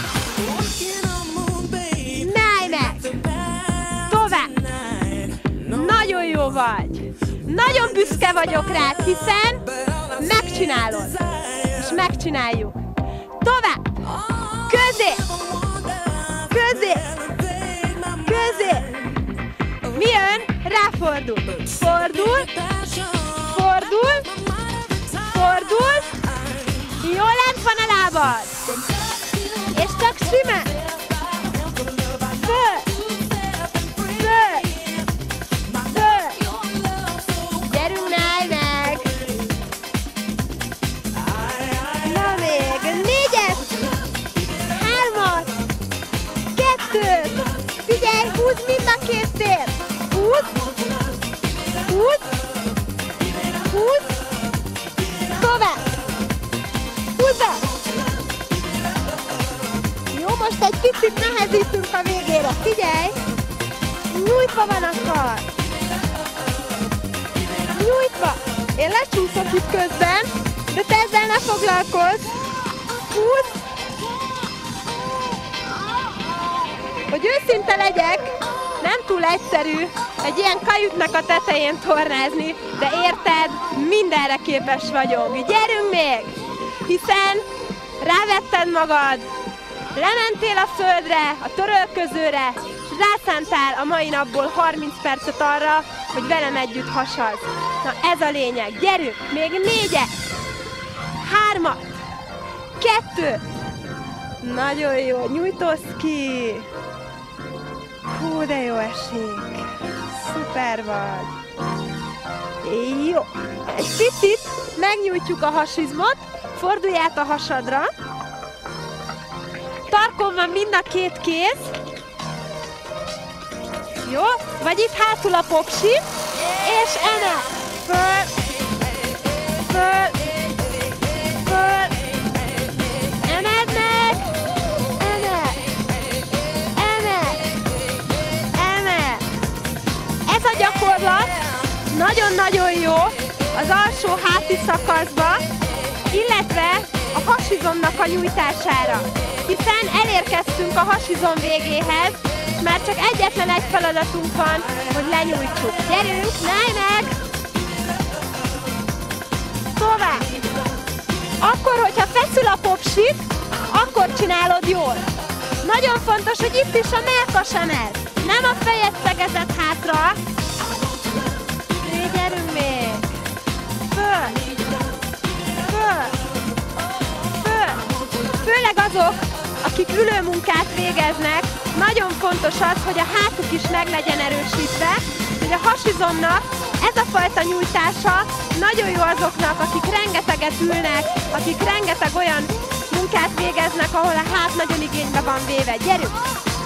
Náj meg! Tovább! Nagyon jó vagy! Nagyon büszke vagyok rád, hiszen megcsinálod! És megcsináljuk! Tovább! Közé! Közé! Közé! Mi jön? Ráfordul! Fordul! Fordul! Fordul! Jól lent van a lábad! És csak simán! Föl! Föl! Föl! Gyerünk, náj meg! Na még! Négyet! Hármat! Kettőt! Figyelj, húzd mind a két tér! Húzd! Húzd! Húzd! Tovább! Húzza! Jó, most egy picit nehezítünk a végére. Figyelj! Nyújtva van a kar! Nyújtva! Én lecsúszok itt közben, de te ezzel ne foglalkozz! Húzd! Hogy őszinte legyek, nem túl egyszerű egy ilyen kajütnek a tetején tornázni, de érted, mindenre képes vagyok. Gyerünk még! Hiszen rávetted magad, lementél a földre, a törölközőre, és rászántál a mai napból harminc percet arra, hogy velem együtt hasaz. Na ez a lényeg. Gyerünk! Még négyet! Hármat! Kettőt! Nagyon jó, nyújtózz ki! Hú, de jó esik! Szuper vagy! Jó! Egy picit megnyújtjuk a hasizmot, fordulj át a hasadra. Tarkon van mind a két kéz. Jó? Vagy itt hátul a popsi. És emel! Föl! Föl! Föl! Emeld meg! Emel! Emel! Emel! Ez a gyakorlat nagyon-nagyon jó az alsó háti szakaszba, illetve a hasizomnak a nyújtására. Hiszen elérkeztünk a hasizom végéhez, és már csak egyetlen egy feladatunk van, hogy lenyújtsuk. Gyerünk, náj meg! Tovább! Akkor, hogyha feszül a popsit, akkor csinálod jól. Nagyon fontos, hogy itt is a mellkas emel. Nem a fejed szegeted hátra. Gyerünk még! Föl! Föl! Föl! Főleg azok, akik ülőmunkát végeznek, nagyon fontos az, hogy a hátuk is meg legyen erősítve, hogy a hasizomnak ez a fajta nyújtása nagyon jó azoknak, akik rengeteget ülnek, akik rengeteg olyan munkát végeznek, ahol a hát nagyon igénybe van véve. Gyerünk!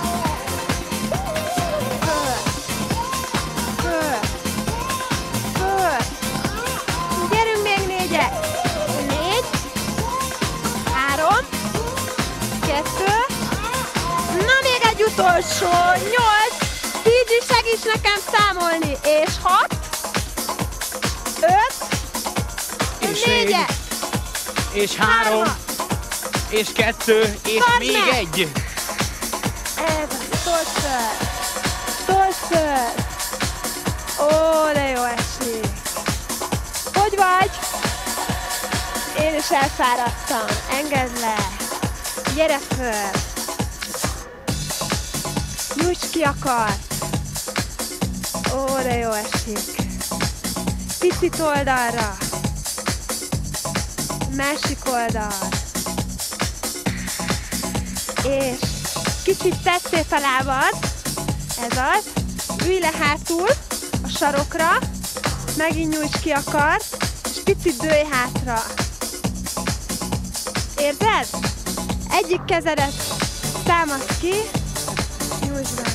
Föl! Föl! Föl! Gyerünk még négyet! Négy! Három! Kettő! Na még egy utolsó! Nyolc! Fiji, segíts nekem számolni! És hat! Öt! És négyet! És három! És kettő! És Tartsd még meg! egy! Ez a tolször! Tolször! Ó, de jó esik! Hogy vagy? Én is elfáradtam. Engedd le! Gyere föl! Nyújts ki a kart! Ó, de jó esik! Picit oldalra! Másik oldal! És kicsit tedd szét a lábad! Ez az! Ülj le hátul a sarokra, megint nyújts ki a kart, és picit dőlj hátra! Érzed? Egyik kezedet támasz ki, nyújtsd be,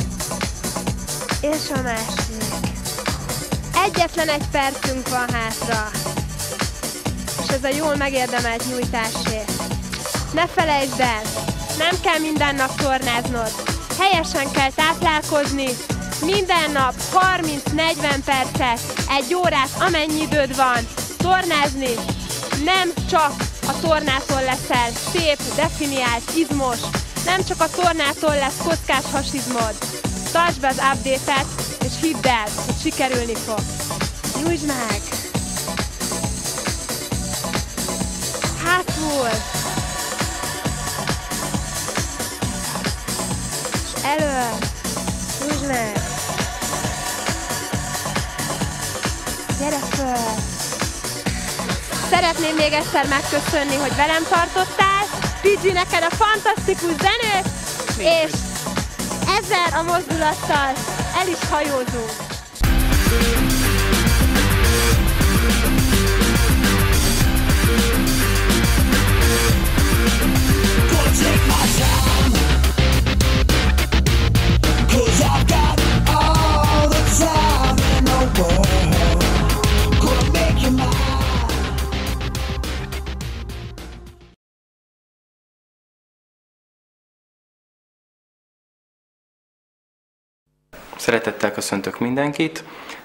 és a másik. Egyetlen egy percünk van hátra, és ez a jól megérdemelt nyújtásé. Ne felejtsd el, Nem kell minden nap tornáznod. Helyesen kell táplálkozni. Minden nap harminc-negyven percet, egy órát, amennyi időd van. Tornázni. Nem csak a tornától leszel szép, definiált, izmos. Nem csak a tornától lesz kockás hasizmod. Tartsd be az update-et, és hidd el, hogy sikerülni fog. Nyújtsd meg! Hátul! És elő! Nyújtsd meg! Gyere föl! Szeretném még egyszer megköszönni, hogy velem tartottál. Pidgey, neked a fantasztikus zenét, és ezzel a mozdulattal el is hajózunk. Szeretettel köszöntök mindenkit.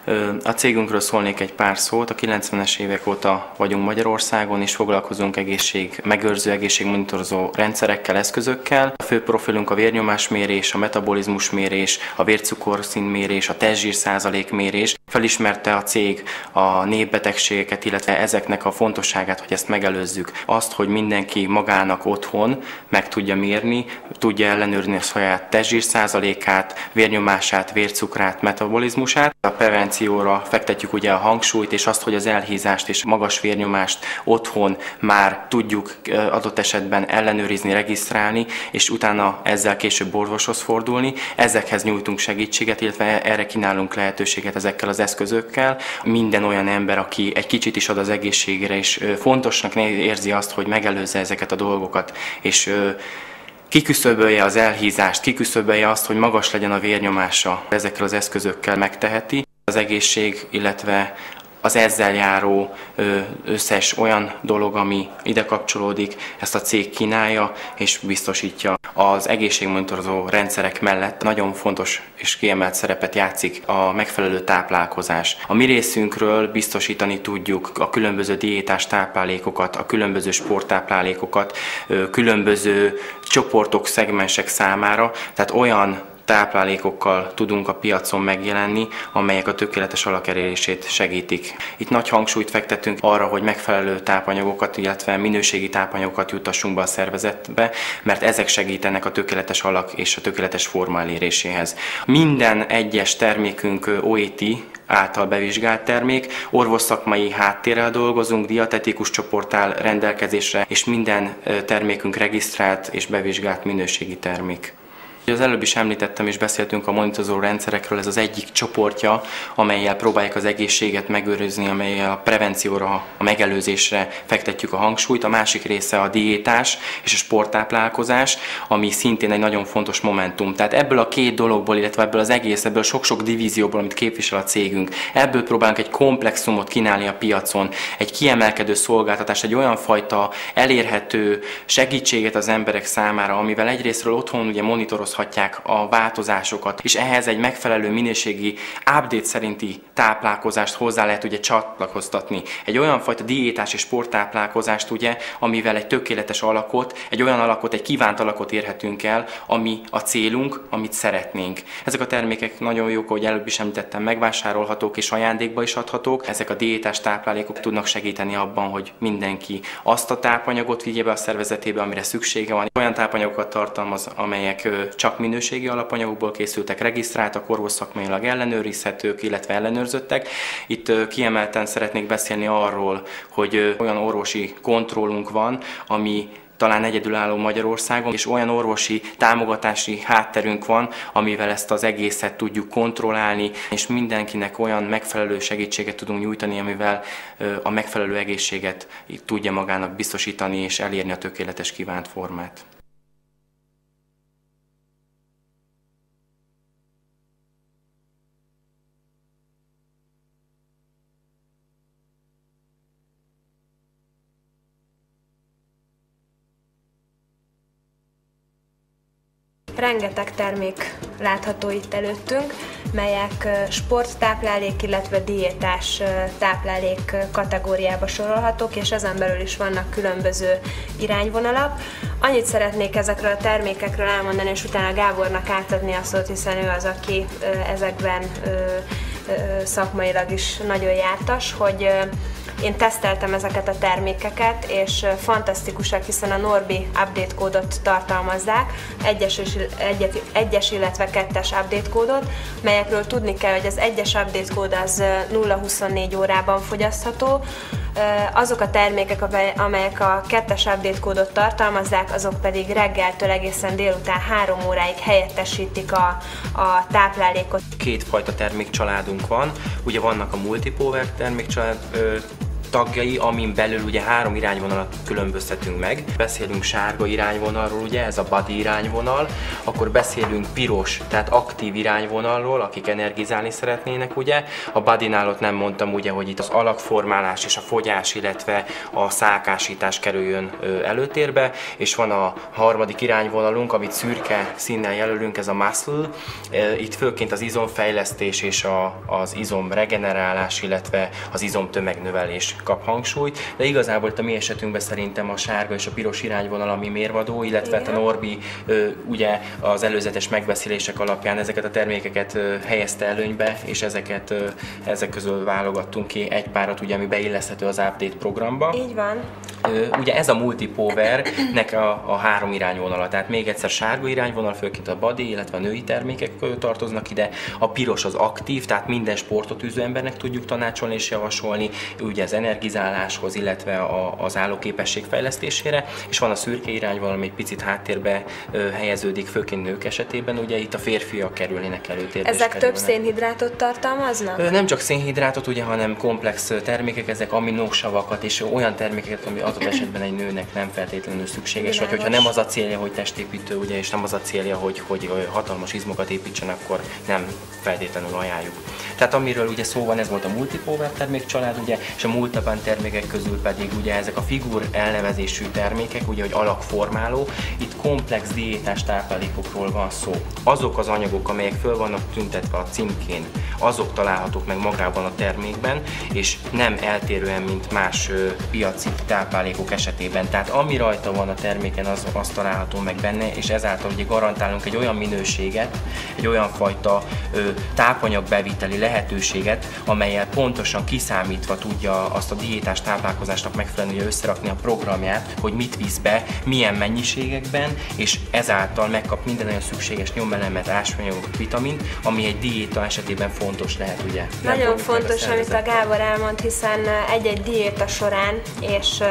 A cégünkről szólnék egy pár szót. A kilencvenes évek óta vagyunk Magyarországon, és foglalkozunk egészség, megőrző, egészségmonitorozó rendszerekkel, eszközökkel. A fő profilunk a vérnyomásmérés, a metabolizmusmérés, a vércukorszintmérés, a testzsír százalékmérés. Felismerte a cég a népbetegségeket, illetve ezeknek a fontosságát, hogy ezt megelőzzük. Azt, hogy mindenki magának otthon meg tudja mérni, tudja ellenőrizni a saját testzsír százalékát, vérnyomását, vércukrát, metabolizmusát. A prevencióra fektetjük ugye a hangsúlyt, és azt, hogy az elhízást és magas vérnyomást otthon már tudjuk adott esetben ellenőrizni, regisztrálni, és utána ezzel később orvoshoz fordulni. Ezekhez nyújtunk segítséget, illetve erre kínálunk lehetőséget ezekkel az eszközökkel. Minden olyan ember, aki egy kicsit is ad az egészségére, és fontosnak érzi azt, hogy megelőzze ezeket a dolgokat, és kiküszöbölje az elhízást, kiküszöbölje azt, hogy magas legyen a vérnyomása, ezekkel az eszközökkel megteheti. Az egészség, illetve az ezzel járó összes olyan dolog, ami ide kapcsolódik, ezt a cég kínálja és biztosítja. Az egészségmonitorozó rendszerek mellett nagyon fontos és kiemelt szerepet játszik a megfelelő táplálkozás. A mi részünkről biztosítani tudjuk a különböző diétás táplálékokat, a különböző sporttáplálékokat, különböző csoportok, szegmensek számára, tehát olyan táplálékokkal tudunk a piacon megjelenni, amelyek a tökéletes alak elérését segítik. Itt nagy hangsúlyt fektetünk arra, hogy megfelelő tápanyagokat, illetve minőségi tápanyagokat juttassunk be a szervezetbe, mert ezek segítenek a tökéletes alak és a tökéletes forma eléréséhez. Minden egyes termékünk o e té által bevizsgált termék, orvosszakmai háttérrel dolgozunk, dietetikus csoport áll rendelkezésre, és minden termékünk regisztrált és bevizsgált minőségi termék. Az előbb is említettem és beszéltünk a monitorozó rendszerekről, ez az egyik csoportja, amellyel próbáljuk az egészséget megőrizni, amellyel a prevencióra, a megelőzésre fektetjük a hangsúlyt. A másik része a diétás és a sporttáplálkozás, ami szintén egy nagyon fontos momentum. Tehát ebből a két dologból, illetve ebből az egész, ebből sok-sok divízióból, amit képvisel a cégünk, ebből próbálunk egy komplexumot kínálni a piacon, egy kiemelkedő szolgáltatást, egy olyan fajta elérhető segítséget az emberek számára, amivel egyrésztről otthon ugye monitoroz a változásokat, és ehhez egy megfelelő minőségi update szerinti táplálkozást hozzá lehet ugye csatlakoztatni. Egy olyan fajta diétás és sporttáplálkozást ugye, amivel egy tökéletes alakot, egy olyan alakot, egy kívánt alakot érhetünk el, ami a célunk, amit szeretnénk. Ezek a termékek nagyon jók, ahogy előbb is említettem, megvásárolhatók és ajándékba is adhatók. Ezek a diétás táplálékok tudnak segíteni abban, hogy mindenki azt a tápanyagot vigye be a szervezetébe, amire szüksége van. Olyan tápanyagokat tartalmaz, amelyek csak minőségi alapanyagokból készültek, regisztráltak, orvosszakmailag ellenőrizhetők, illetve ellenőrzöttek. Itt kiemelten szeretnék beszélni arról, hogy olyan orvosi kontrollunk van, ami talán egyedülálló Magyarországon, és olyan orvosi támogatási hátterünk van, amivel ezt az egészet tudjuk kontrollálni, és mindenkinek olyan megfelelő segítséget tudunk nyújtani, amivel a megfelelő egészséget tudja magának biztosítani és elérni a tökéletes kívánt formát. Rengeteg termék látható itt előttünk, melyek sporttáplálék, illetve diétás táplálék kategóriába sorolhatók, és ezen belül is vannak különböző irányvonalak. Annyit szeretnék ezekről a termékekről elmondani, és utána Gábornak átadni a szót, hiszen ő az, aki ezekben szakmailag is nagyon jártas, hogy én teszteltem ezeket a termékeket, és fantasztikusak, hiszen a Norbi update kódot tartalmazzák, egyes, egyet, egyes illetve kettes update kódot, melyekről tudni kell, hogy az egyes update kód az nulla huszonnégy órában fogyasztható, azok a termékek, amelyek a kettes update kódot tartalmazzák, azok pedig reggeltől egészen délután három óráig helyettesítik a, a táplálékot. Kétfajta termékcsaládunk van, ugye vannak a multipower termékcsalád ö, tagjai, amin belül ugye három irányvonalat különböztetünk meg. Beszélünk sárga irányvonalról, ugye ez a body irányvonal, akkor beszélünk piros, tehát aktív irányvonalról, akik energizálni szeretnének, ugye. A bodynál ott nem mondtam, ugye, hogy itt az alakformálás és a fogyás, illetve a szálkásítás kerüljön előtérbe, és van a harmadik irányvonalunk, amit szürke színnel jelölünk, ez a muscle. Itt főként az izomfejlesztés és a, az izom regenerálás, illetve az izomtömegnövelés kap hangsúlyt, de igazából itt a mi esetünkben szerintem a sárga és a piros irányvonal, ami mérvadó, illetve a Norbi ugye az előzetes megbeszélések alapján ezeket a termékeket helyezte előnybe, és ezeket ezek közül válogattunk ki egy párat, ugye, ami beilleszthető az update programba. Így van. Ugye ez a multipowernek a, a három irányvonala, tehát még egyszer sárga irányvonal, főként a body, illetve a női termékek tartoznak ide, a piros az aktív, tehát minden sportot űző embernek tudjuk tanácsolni és javasolni, ugye az energizáláshoz, illetve a, az állóképesség fejlesztésére, és van a szürke irányvonal, ami egy picit háttérbe ö, helyeződik, főként nők esetében, ugye itt a férfiak kerülnének előtérbe. Ezek több szénhidrátot tartalmaznak? Ö, nem csak szénhidrátot, ugye, hanem komplex termékek, ezek aminósavakat és olyan termékeket, ami adott esetben egy nőnek nem feltétlenül szükséges, vagy hogyha nem az a célja, hogy testépítő, ugye, és nem az a célja, hogy, hogy hatalmas izmokat építsen, akkor nem feltétlenül ajánljuk. Tehát amiről ugye szó van, ez volt a multipower termékcsalád, ugye, és a multipan termékek közül pedig ugye ezek a figur elnevezésű termékek, ugye, hogy alakformáló, itt komplex diétás táplálékokról van szó. Azok az anyagok, amelyek föl vannak tüntetve a címkén, azok találhatók meg magában a termékben, és nem eltérően, mint más ö, piaci táplálékok esetében. Tehát ami rajta van a terméken, az, az található meg benne, és ezáltal ugye garantálunk egy olyan minőséget, egy olyan fajta ö, tápanyagbeviteli lehetőséget, amellyel pontosan kiszámítva tudja azt a diétás táplálkozásnak megfelelően összerakni a programját, hogy mit visz be, milyen mennyiségekben, és ezáltal megkap minden olyan szükséges nyomelemet, ásványanyagot, vitamint, ami egy diéta esetében fontos lehet, ugye. Nagyon fontos, amit a Gábor elmond, hiszen egy-egy diéta során és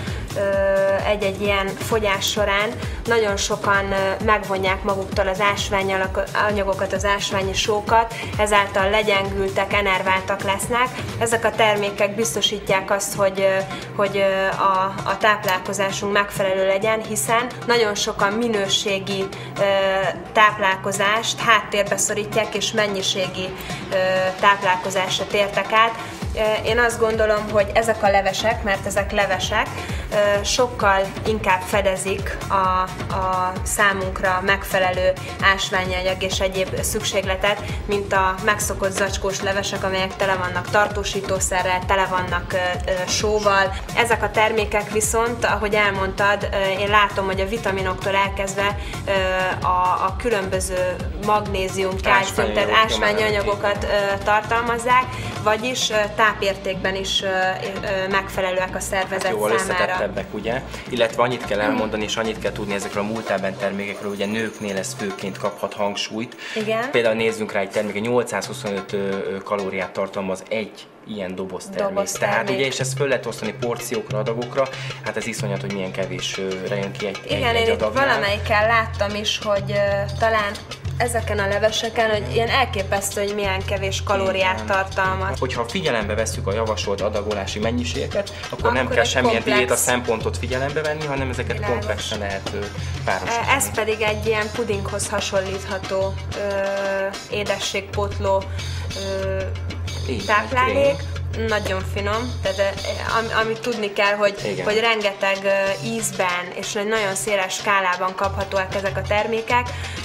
egy-egy ilyen fogyás során nagyon sokan megvonják maguktól az ásványanyagokat, az ásványi sókat, ezáltal legyengültek, enerváltak lesznek. Ezek a termékek biztosítják azt, hogy, hogy a, a táplálkozásunk megfelelő legyen, hiszen nagyon sokan minőségi táplálkozást háttérbe szorítják, és mennyiségi táplálkozásra tértek át. Én azt gondolom, hogy ezek a levesek, mert ezek levesek, sokkal inkább fedezik a, a számunkra megfelelő ásványi anyag és egyéb szükségletet, mint a megszokott zacskós levesek, amelyek tele vannak tartósítószerrel, tele vannak sóval. Ezek a termékek viszont, ahogy elmondtad, én látom, hogy a vitaminoktól elkezdve a, a különböző magnézium, kálcium, tehát ásványi anyagokat tartalmazzák, vagyis tápértékben is megfelelőek a szervezet jól számára. Ebbek, ugye? Illetve annyit kell elmondani, és annyit kell tudni ezekről a multipan termékekről, ugye nőknél ez főként kaphat hangsúlyt. Igen. Például nézzünk rá egy termék, nyolcszázhuszonöt kalóriát tartalmaz egy ilyen doboz termék. Doboz termék. Tehát ugye, és ezt föl lehet osztani porciókra, adagokra, hát ez iszonyat, hogy milyen kevésre jön ki egy, Igen, egy, egy én adagnál. itt valamelyikkel láttam is, hogy uh, talán ezeken a leveseken, hogy ilyen elképesztő, hogy milyen kevés kalóriát Igen. tartalmaz. Hogyha figyelembe vesszük a javasolt adagolási mennyiségeket, akkor, akkor nem kell semmilyen komplex diéta szempontot figyelembe venni, hanem ezeket Világos. komplexen lehet párosítani. Ez pedig egy ilyen pudinghoz hasonlítható ö, édességpótló ö, Így, táplálék. Nagyon finom, tehát am, amit tudni kell, hogy, hogy rengeteg ízben és nagyon széles skálában kaphatóak ezek a termékek.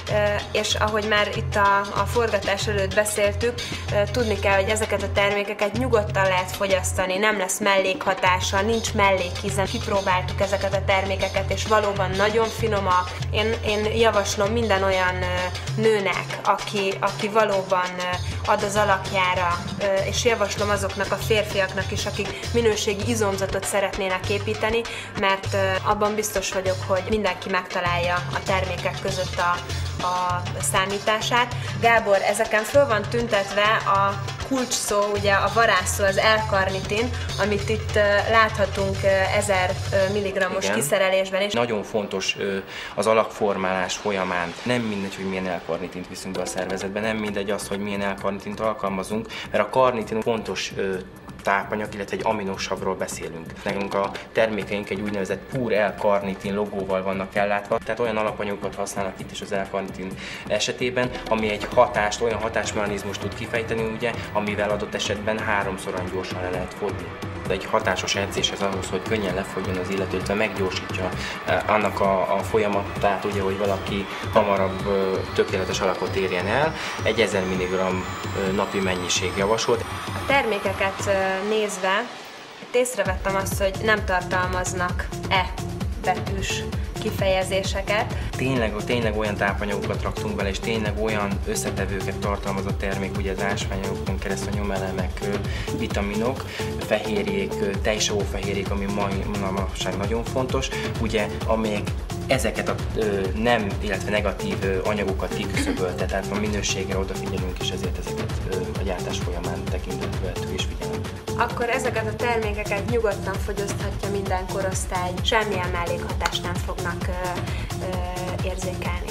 és ahogy már itt a, a forgatás előtt beszéltük, tudni kell, hogy ezeket a termékeket nyugodtan lehet fogyasztani, nem lesz mellékhatása, nincs mellékíze. Kipróbáltuk ezeket a termékeket, és valóban nagyon finomak. Én, én javaslom minden olyan nőnek, aki, aki valóban ad az alakjára, és javaslom azoknak a férfiaknak is, akik minőségi izomzatot szeretnének építeni, mert abban biztos vagyok, hogy mindenki megtalálja a termékek között a, a számítását. Gábor, ezeken föl van tüntetve a kulcs szó, ugye a varázsszó, az L-karnitin, amit itt láthatunk ezer milligrammos kiszerelésben is. Nagyon fontos az alakformálás folyamán. Nem mindegy, hogy milyen L-karnitint viszünk be a szervezetbe, nem mindegy az, hogy milyen L-karnitint alkalmazunk, mert a karnitin fontos tápanyag, illetve egy aminosavról beszélünk. Nekünk a termékeink egy úgynevezett pur L-karnitin logóval vannak ellátva, tehát olyan alapanyagokat használnak itt is az L-karnitin esetében, ami egy hatást, olyan hatásmechanizmust tud kifejteni, ugye, amivel adott esetben háromszor olyan gyorsan le lehet fogyni. Egy hatásos edzés ez ahhoz, hogy könnyen lefogjon az illető, illetve meggyorsítja annak a, a folyamatát, ugye, hogy valaki hamarabb tökéletes alakot érjen el. Egy ezer milligramm napi mennyiség javasolt. A termékeket nézve itt észrevettem azt, hogy nem tartalmaznak E betűs kifejezéseket. Tényleg, tényleg olyan tápanyagokat raktunk bele, és tényleg olyan összetevőket tartalmaz a termék, ugye az ásványanyagokon keresztül nyomelemek, vitaminok, fehérjék, tejsavófehérjék, ami mai manapság nagyon fontos, ugye, amelyek ezeket a ö, nem, illetve negatív ö, anyagokat kiküszöbölte, tehát a minőségre odafigyelünk, és ezért ezeket ö, a gyártás folyamán tekintetbe vettük és figyelembe. Akkor ezeket a termékeket nyugodtan fogyaszthatja minden korosztály, semmilyen mellékhatást nem fognak ö, ö, érzékelni.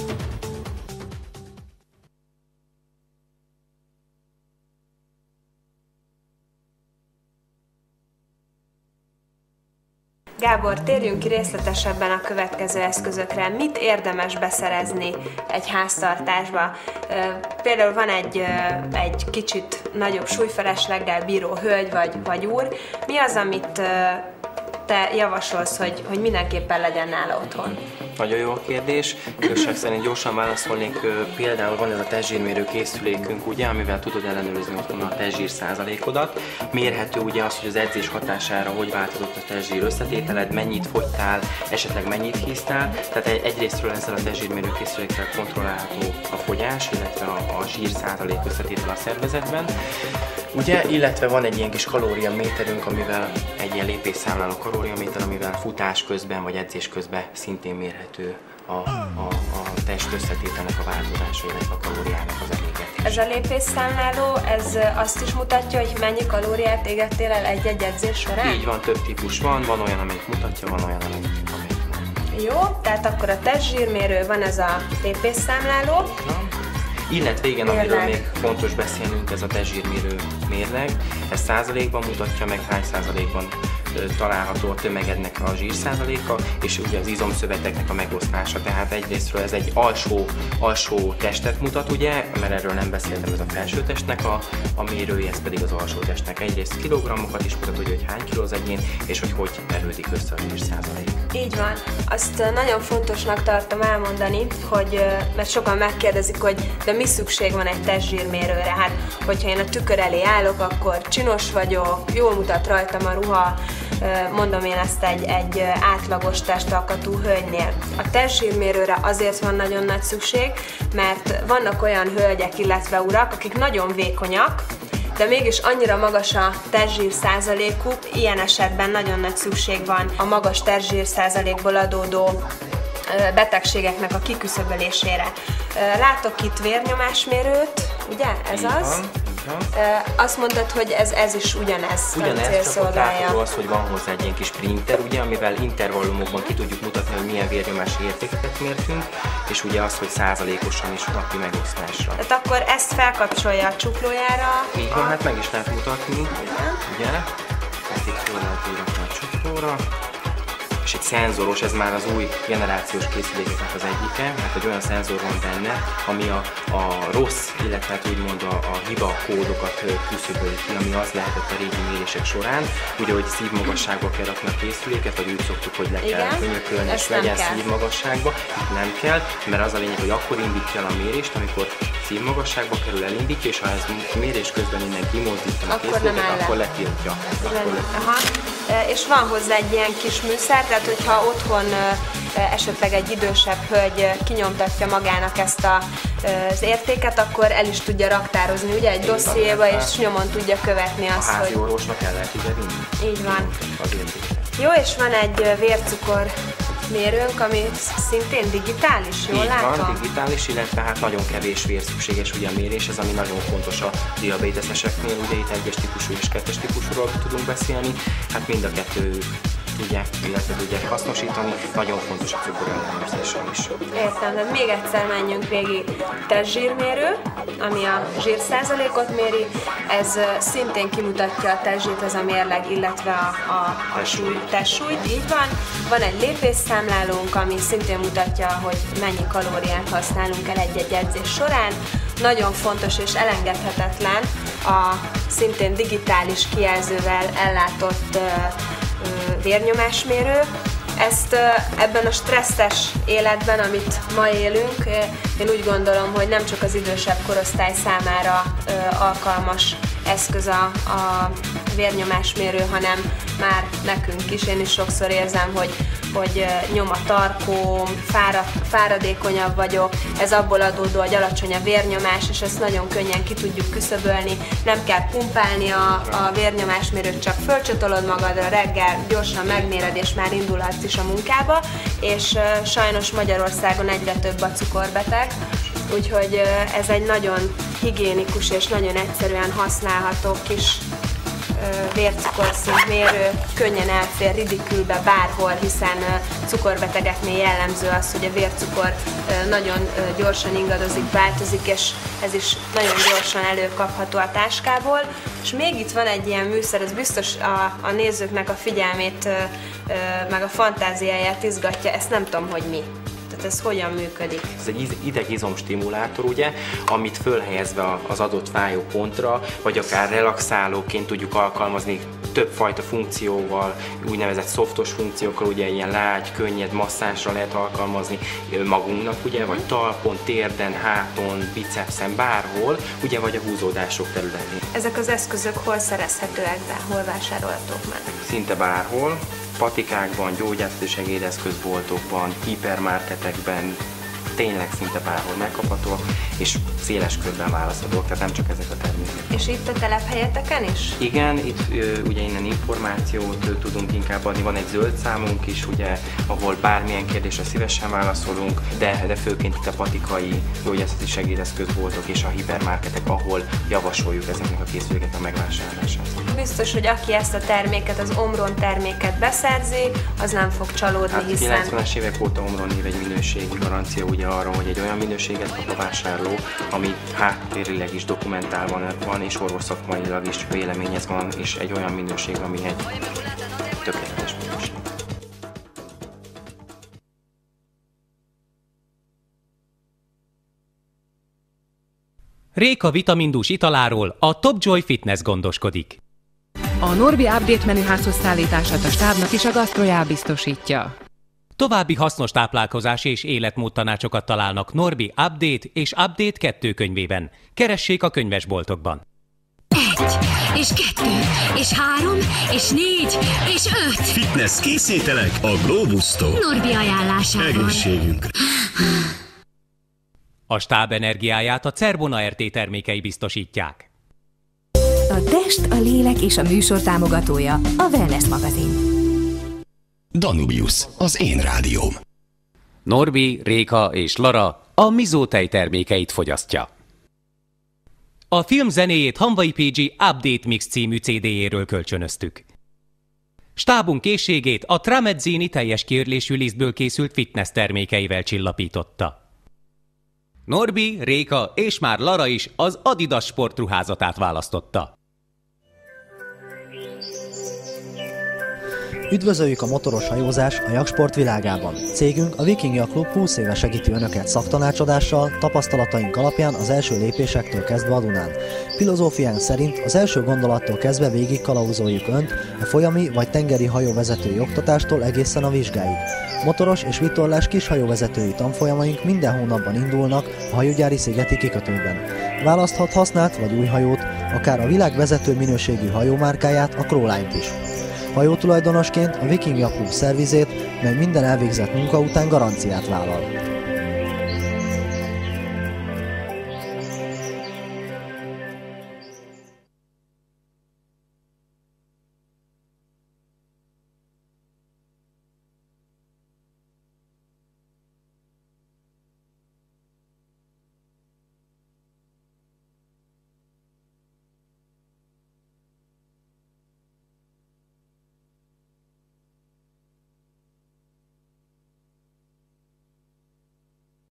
Gábor, térjünk ki részletesebben a következő eszközökre. Mit érdemes beszerezni egy háztartásba? Például van egy, egy kicsit nagyobb súlyfelesleggel bíró hölgy vagy, vagy úr. Mi az, amit te javasolsz, hogy, hogy mindenképpen legyen nála otthon? Nagyon jó a kérdés. Igazság szerint gyorsan válaszolnék. Például van ez a testzsírmérő készülékünk, ugye, amivel tudod ellenőrizni otthon a testzsír százalékodat. Mérhető ugye az, hogy az edzés hatására hogy változott a testzsír összetételed, mennyit fogytál, esetleg mennyit híztál. Tehát egyrésztről ezzel a testzsírmérő készülékkel kontrollálható a fogyás, illetve a, a zsír százalék összetétel a szervezetben. Ugye, illetve van egy ilyen kis kalóriaméterünk, amivel egy ilyen lépésszámláló kalóriaméter, amivel futás közben vagy edzés közben szintén mérhető a, a, a test összetételnek a változása, illetve a kalóriának az elégetése. Ez a lépésszámláló, ez azt is mutatja, hogy mennyi kalóriát égettél el egy-egy edzés során? Így van, több típus van, van olyan, amelyik mutatja, van olyan, amelyik nem. Jó, tehát akkor a testzsírmérő, van ez a lépésszámláló. Na. Illetve igen, amiről még fontos beszélnünk, ez a testzsírmérő mérleg. Ez százalékban mutatja meg, hány százalékban található a tömegednek a zsírszázaléka, és ugye az izomszöveteknek a megosztása. Tehát egyrésztről ez egy alsó, alsó testet mutat, ugye, mert erről nem beszéltem, ez a felső testnek a, a mérője, ez pedig az alsó testnek. Egyrészt kilogrammokat is mutat, ugye, hogy hány kiló az egyén, és hogy hogy erődik össze a zsírszázalék. Így van. Azt nagyon fontosnak tartom elmondani, hogy, mert sokan megkérdezik, hogy de mi szükség van egy testzsírmérőre? Hát, hogyha én a tükör elé állok, akkor csinos vagyok, jól mutat rajtam a ruha, mondom én ezt egy, egy átlagos testalkatú hölgynél. A testzsírmérőre azért van nagyon nagy szükség, mert vannak olyan hölgyek, illetve urak, akik nagyon vékonyak, de mégis annyira magas a testzsír százalékuk, ilyen esetben nagyon nagy szükség van a magas testzsír százalékból adódó betegségeknek a kiküszöbölésére. Látok itt vérnyomásmérőt, ugye? Ez az? Azt mondtad, hogy ez, ez is ugyanez. Ugyanez, csak látható az, hogy van hozzá egy ilyen kis printer, ugye, amivel intervallumokban ki tudjuk mutatni, hogy milyen vérnyomási értékeket mértünk, és ugye az, hogy százalékosan is napi megosztásra. Tehát akkor ezt felkapcsolja a csuklójára. Így van, a... hát meg is lehet mutatni. Igen. Ugye? Hát itt föl lehet íratni a csuklóra. És és egy szenzoros, ez már az új generációs készülékeknek az egyike, mert egy olyan szenzor van benne, ami a, a rossz, illetve hát úgymond a, a hiba kódokat küszöböli ki, ami az lehetett a régi mérések során, ugye, hogy szívmagasságba kell rakni a készüléket, vagy úgy szoktuk, hogy le kell könyökölni, és legyen szívmagasságba. Itt nem kell, mert az a lényeg, hogy akkor indítja el a mérést, amikor szívmagasságba kerül, elindítja, és ha ez mérés közben innen kimozdítja a készüléket, akkor letiltja. Akkor Aha. És van hozzá egy ilyen kis műszer, tehát hogyha otthon esetleg egy idősebb hölgy kinyomtatja magának ezt a, az értéket, akkor el is tudja raktározni, ugye, egy dossziéba, és nyomon tudja követni azt, hogy... A házi orvosnak el lehet ide vinni. Így van. Jó, és van egy vércukor mérőnk, ami szintén digitális, jól Így látom? van, digitális, illetve hát nagyon kevés vér szükséges ugye a mérés, ez ami nagyon fontos a diabéteseseknél, ugye itt egyes típusú és kettes típusúról tudunk beszélni, hát mind a kettő tudják, illetve tudják hasznosítani, nagyon fontos a cukor ellenőrzéssel is. Értem, de még egyszer menjünk végig. Testzsírmérő, ami a zsírszázalékot méri, ez szintén kimutatja a testzsírt, ez a mérleg, illetve a, a, a súly, testsúlyt, így van. Van egy lépésszámlálónk, ami szintén mutatja, hogy mennyi kalóriát használunk el egy-egy edzés során. Nagyon fontos és elengedhetetlen a szintén digitális kijelzővel ellátott vérnyomásmérő. Ezt ebben a stresszes életben, amit ma élünk, én úgy gondolom, hogy nem csak az idősebb korosztály számára alkalmas eszköz a, a vérnyomásmérő, hanem már nekünk is. Én is sokszor érzem, hogy, hogy nyom a tarkóm, fárad, fáradékonyabb vagyok, ez abból adódó, hogy alacsony a vérnyomás, és ezt nagyon könnyen ki tudjuk küszöbölni. Nem kell pumpálni a, a vérnyomásmérőt, csak fölcsatolod magadra, reggel gyorsan megméred, és már indulhatsz is a munkába, és uh, sajnos Magyarországon egyre több a cukorbeteg, úgyhogy uh, ez egy nagyon higiénikus és nagyon egyszerűen használható kis vércukorszint mérő, könnyen elfér ridikülbe bárhol, hiszen cukorbetegeknél jellemző az, hogy a vércukor nagyon gyorsan ingadozik, változik, és ez is nagyon gyorsan előkapható a táskából. És még itt van egy ilyen műszer, ez biztos a, a nézőknek a figyelmét, meg a fantáziáját izgatja, ezt nem tudom, hogy mi. Ez hogyan működik? Ez egy idegizomstimulátor, ugye, amit fölhelyezve az adott fájó pontra, vagy akár relaxálóként tudjuk alkalmazni többfajta funkcióval, úgynevezett szoftos funkciókkal, ugye ilyen lágy, könnyed masszásra lehet alkalmazni magunknak, ugye, vagy talpon, térden, háton, bicepszen, bárhol, ugye, vagy a húzódások területén. Ezek az eszközök hol szerezhetőek be, hol vásárolhatók meg? Szinte bárhol. Patikákban, gyógyászati segédeszközboltokban, hipermarketekben, tényleg szinte bárhol megkaphatóak, és széles körben választhatók, tehát nem csak ezek a termékek. És itt a telephelyeteken is? Igen, itt ugye innen információt tudunk inkább adni, van egy zöld számunk is, ugye, ahol bármilyen kérdésre szívesen válaszolunk, de, de főként itt a patikai gyógyászati segédeszközboltok és a hipermarketek, ahol javasoljuk ezeknek a készülékeknek a megvásárlását. Biztos, hogy aki ezt a terméket, az Omron terméket beszerzi, az nem fog csalódni, hát hiszen... kilencvenes évek óta Omron név egy minőségi garancia ugye arra, hogy egy olyan minőséget kap a vásárló, ami háttérileg is dokumentálva van, és orvosszakmailag is véleményez van, és egy olyan minőség, ami egy tökéletes minőség. Réka vitamindús italáról a Top Joy Fitness gondoskodik. A Norbi Update menüházhoz szállítását a stábnak is a Gastrojál biztosítja. További hasznos táplálkozás és életmódtanácsokat találnak Norbi Update és Update kettő könyvében. Keressék a könyvesboltokban. Egy, és kettő, és három, és négy, és öt. Fitness készételek a Globusztól. Norbi ajánlásával. Egészségünkre. A stáb energiáját a Cerbona er té termékei biztosítják. A test, a lélek és a műsor támogatója a Wellness magazin. Danubius, az én rádióm. Norbi, Réka és Lara a Mizó tej termékeit fogyasztja. A film zenéjét Hanvai pé gé Update Mix című cé dé-jéről kölcsönöztük. Stábunk készségét a Tramezzini teljes kiörlésű lisztből készült fitness termékeivel csillapította. Norbi, Réka és már Lara is az Adidas sportruházatát választotta. Üdvözöljük a motoros hajózás a jagsport világában. Cégünk, a Viking Yacht Club húsz éve segíti Önöket szaktanácsadással, tapasztalataink alapján az első lépésektől kezdve a Dunán. Filozófiánk szerint az első gondolattól kezdve végig kalauzoljuk Önt, a folyami vagy tengeri hajóvezetői oktatástól egészen a vizsgáig. Motoros és vitorlás kishajóvezetői tanfolyamaink minden hónapban indulnak a hajógyári szigeti kikötőben. Választhat használt vagy új hajót, akár a világ vezető minőségű hajómárkáját, a Crowline-t is. Hajótulajdonosként a Viking Yacht Club szervizét, mely minden elvégzett munka után garanciát vállal.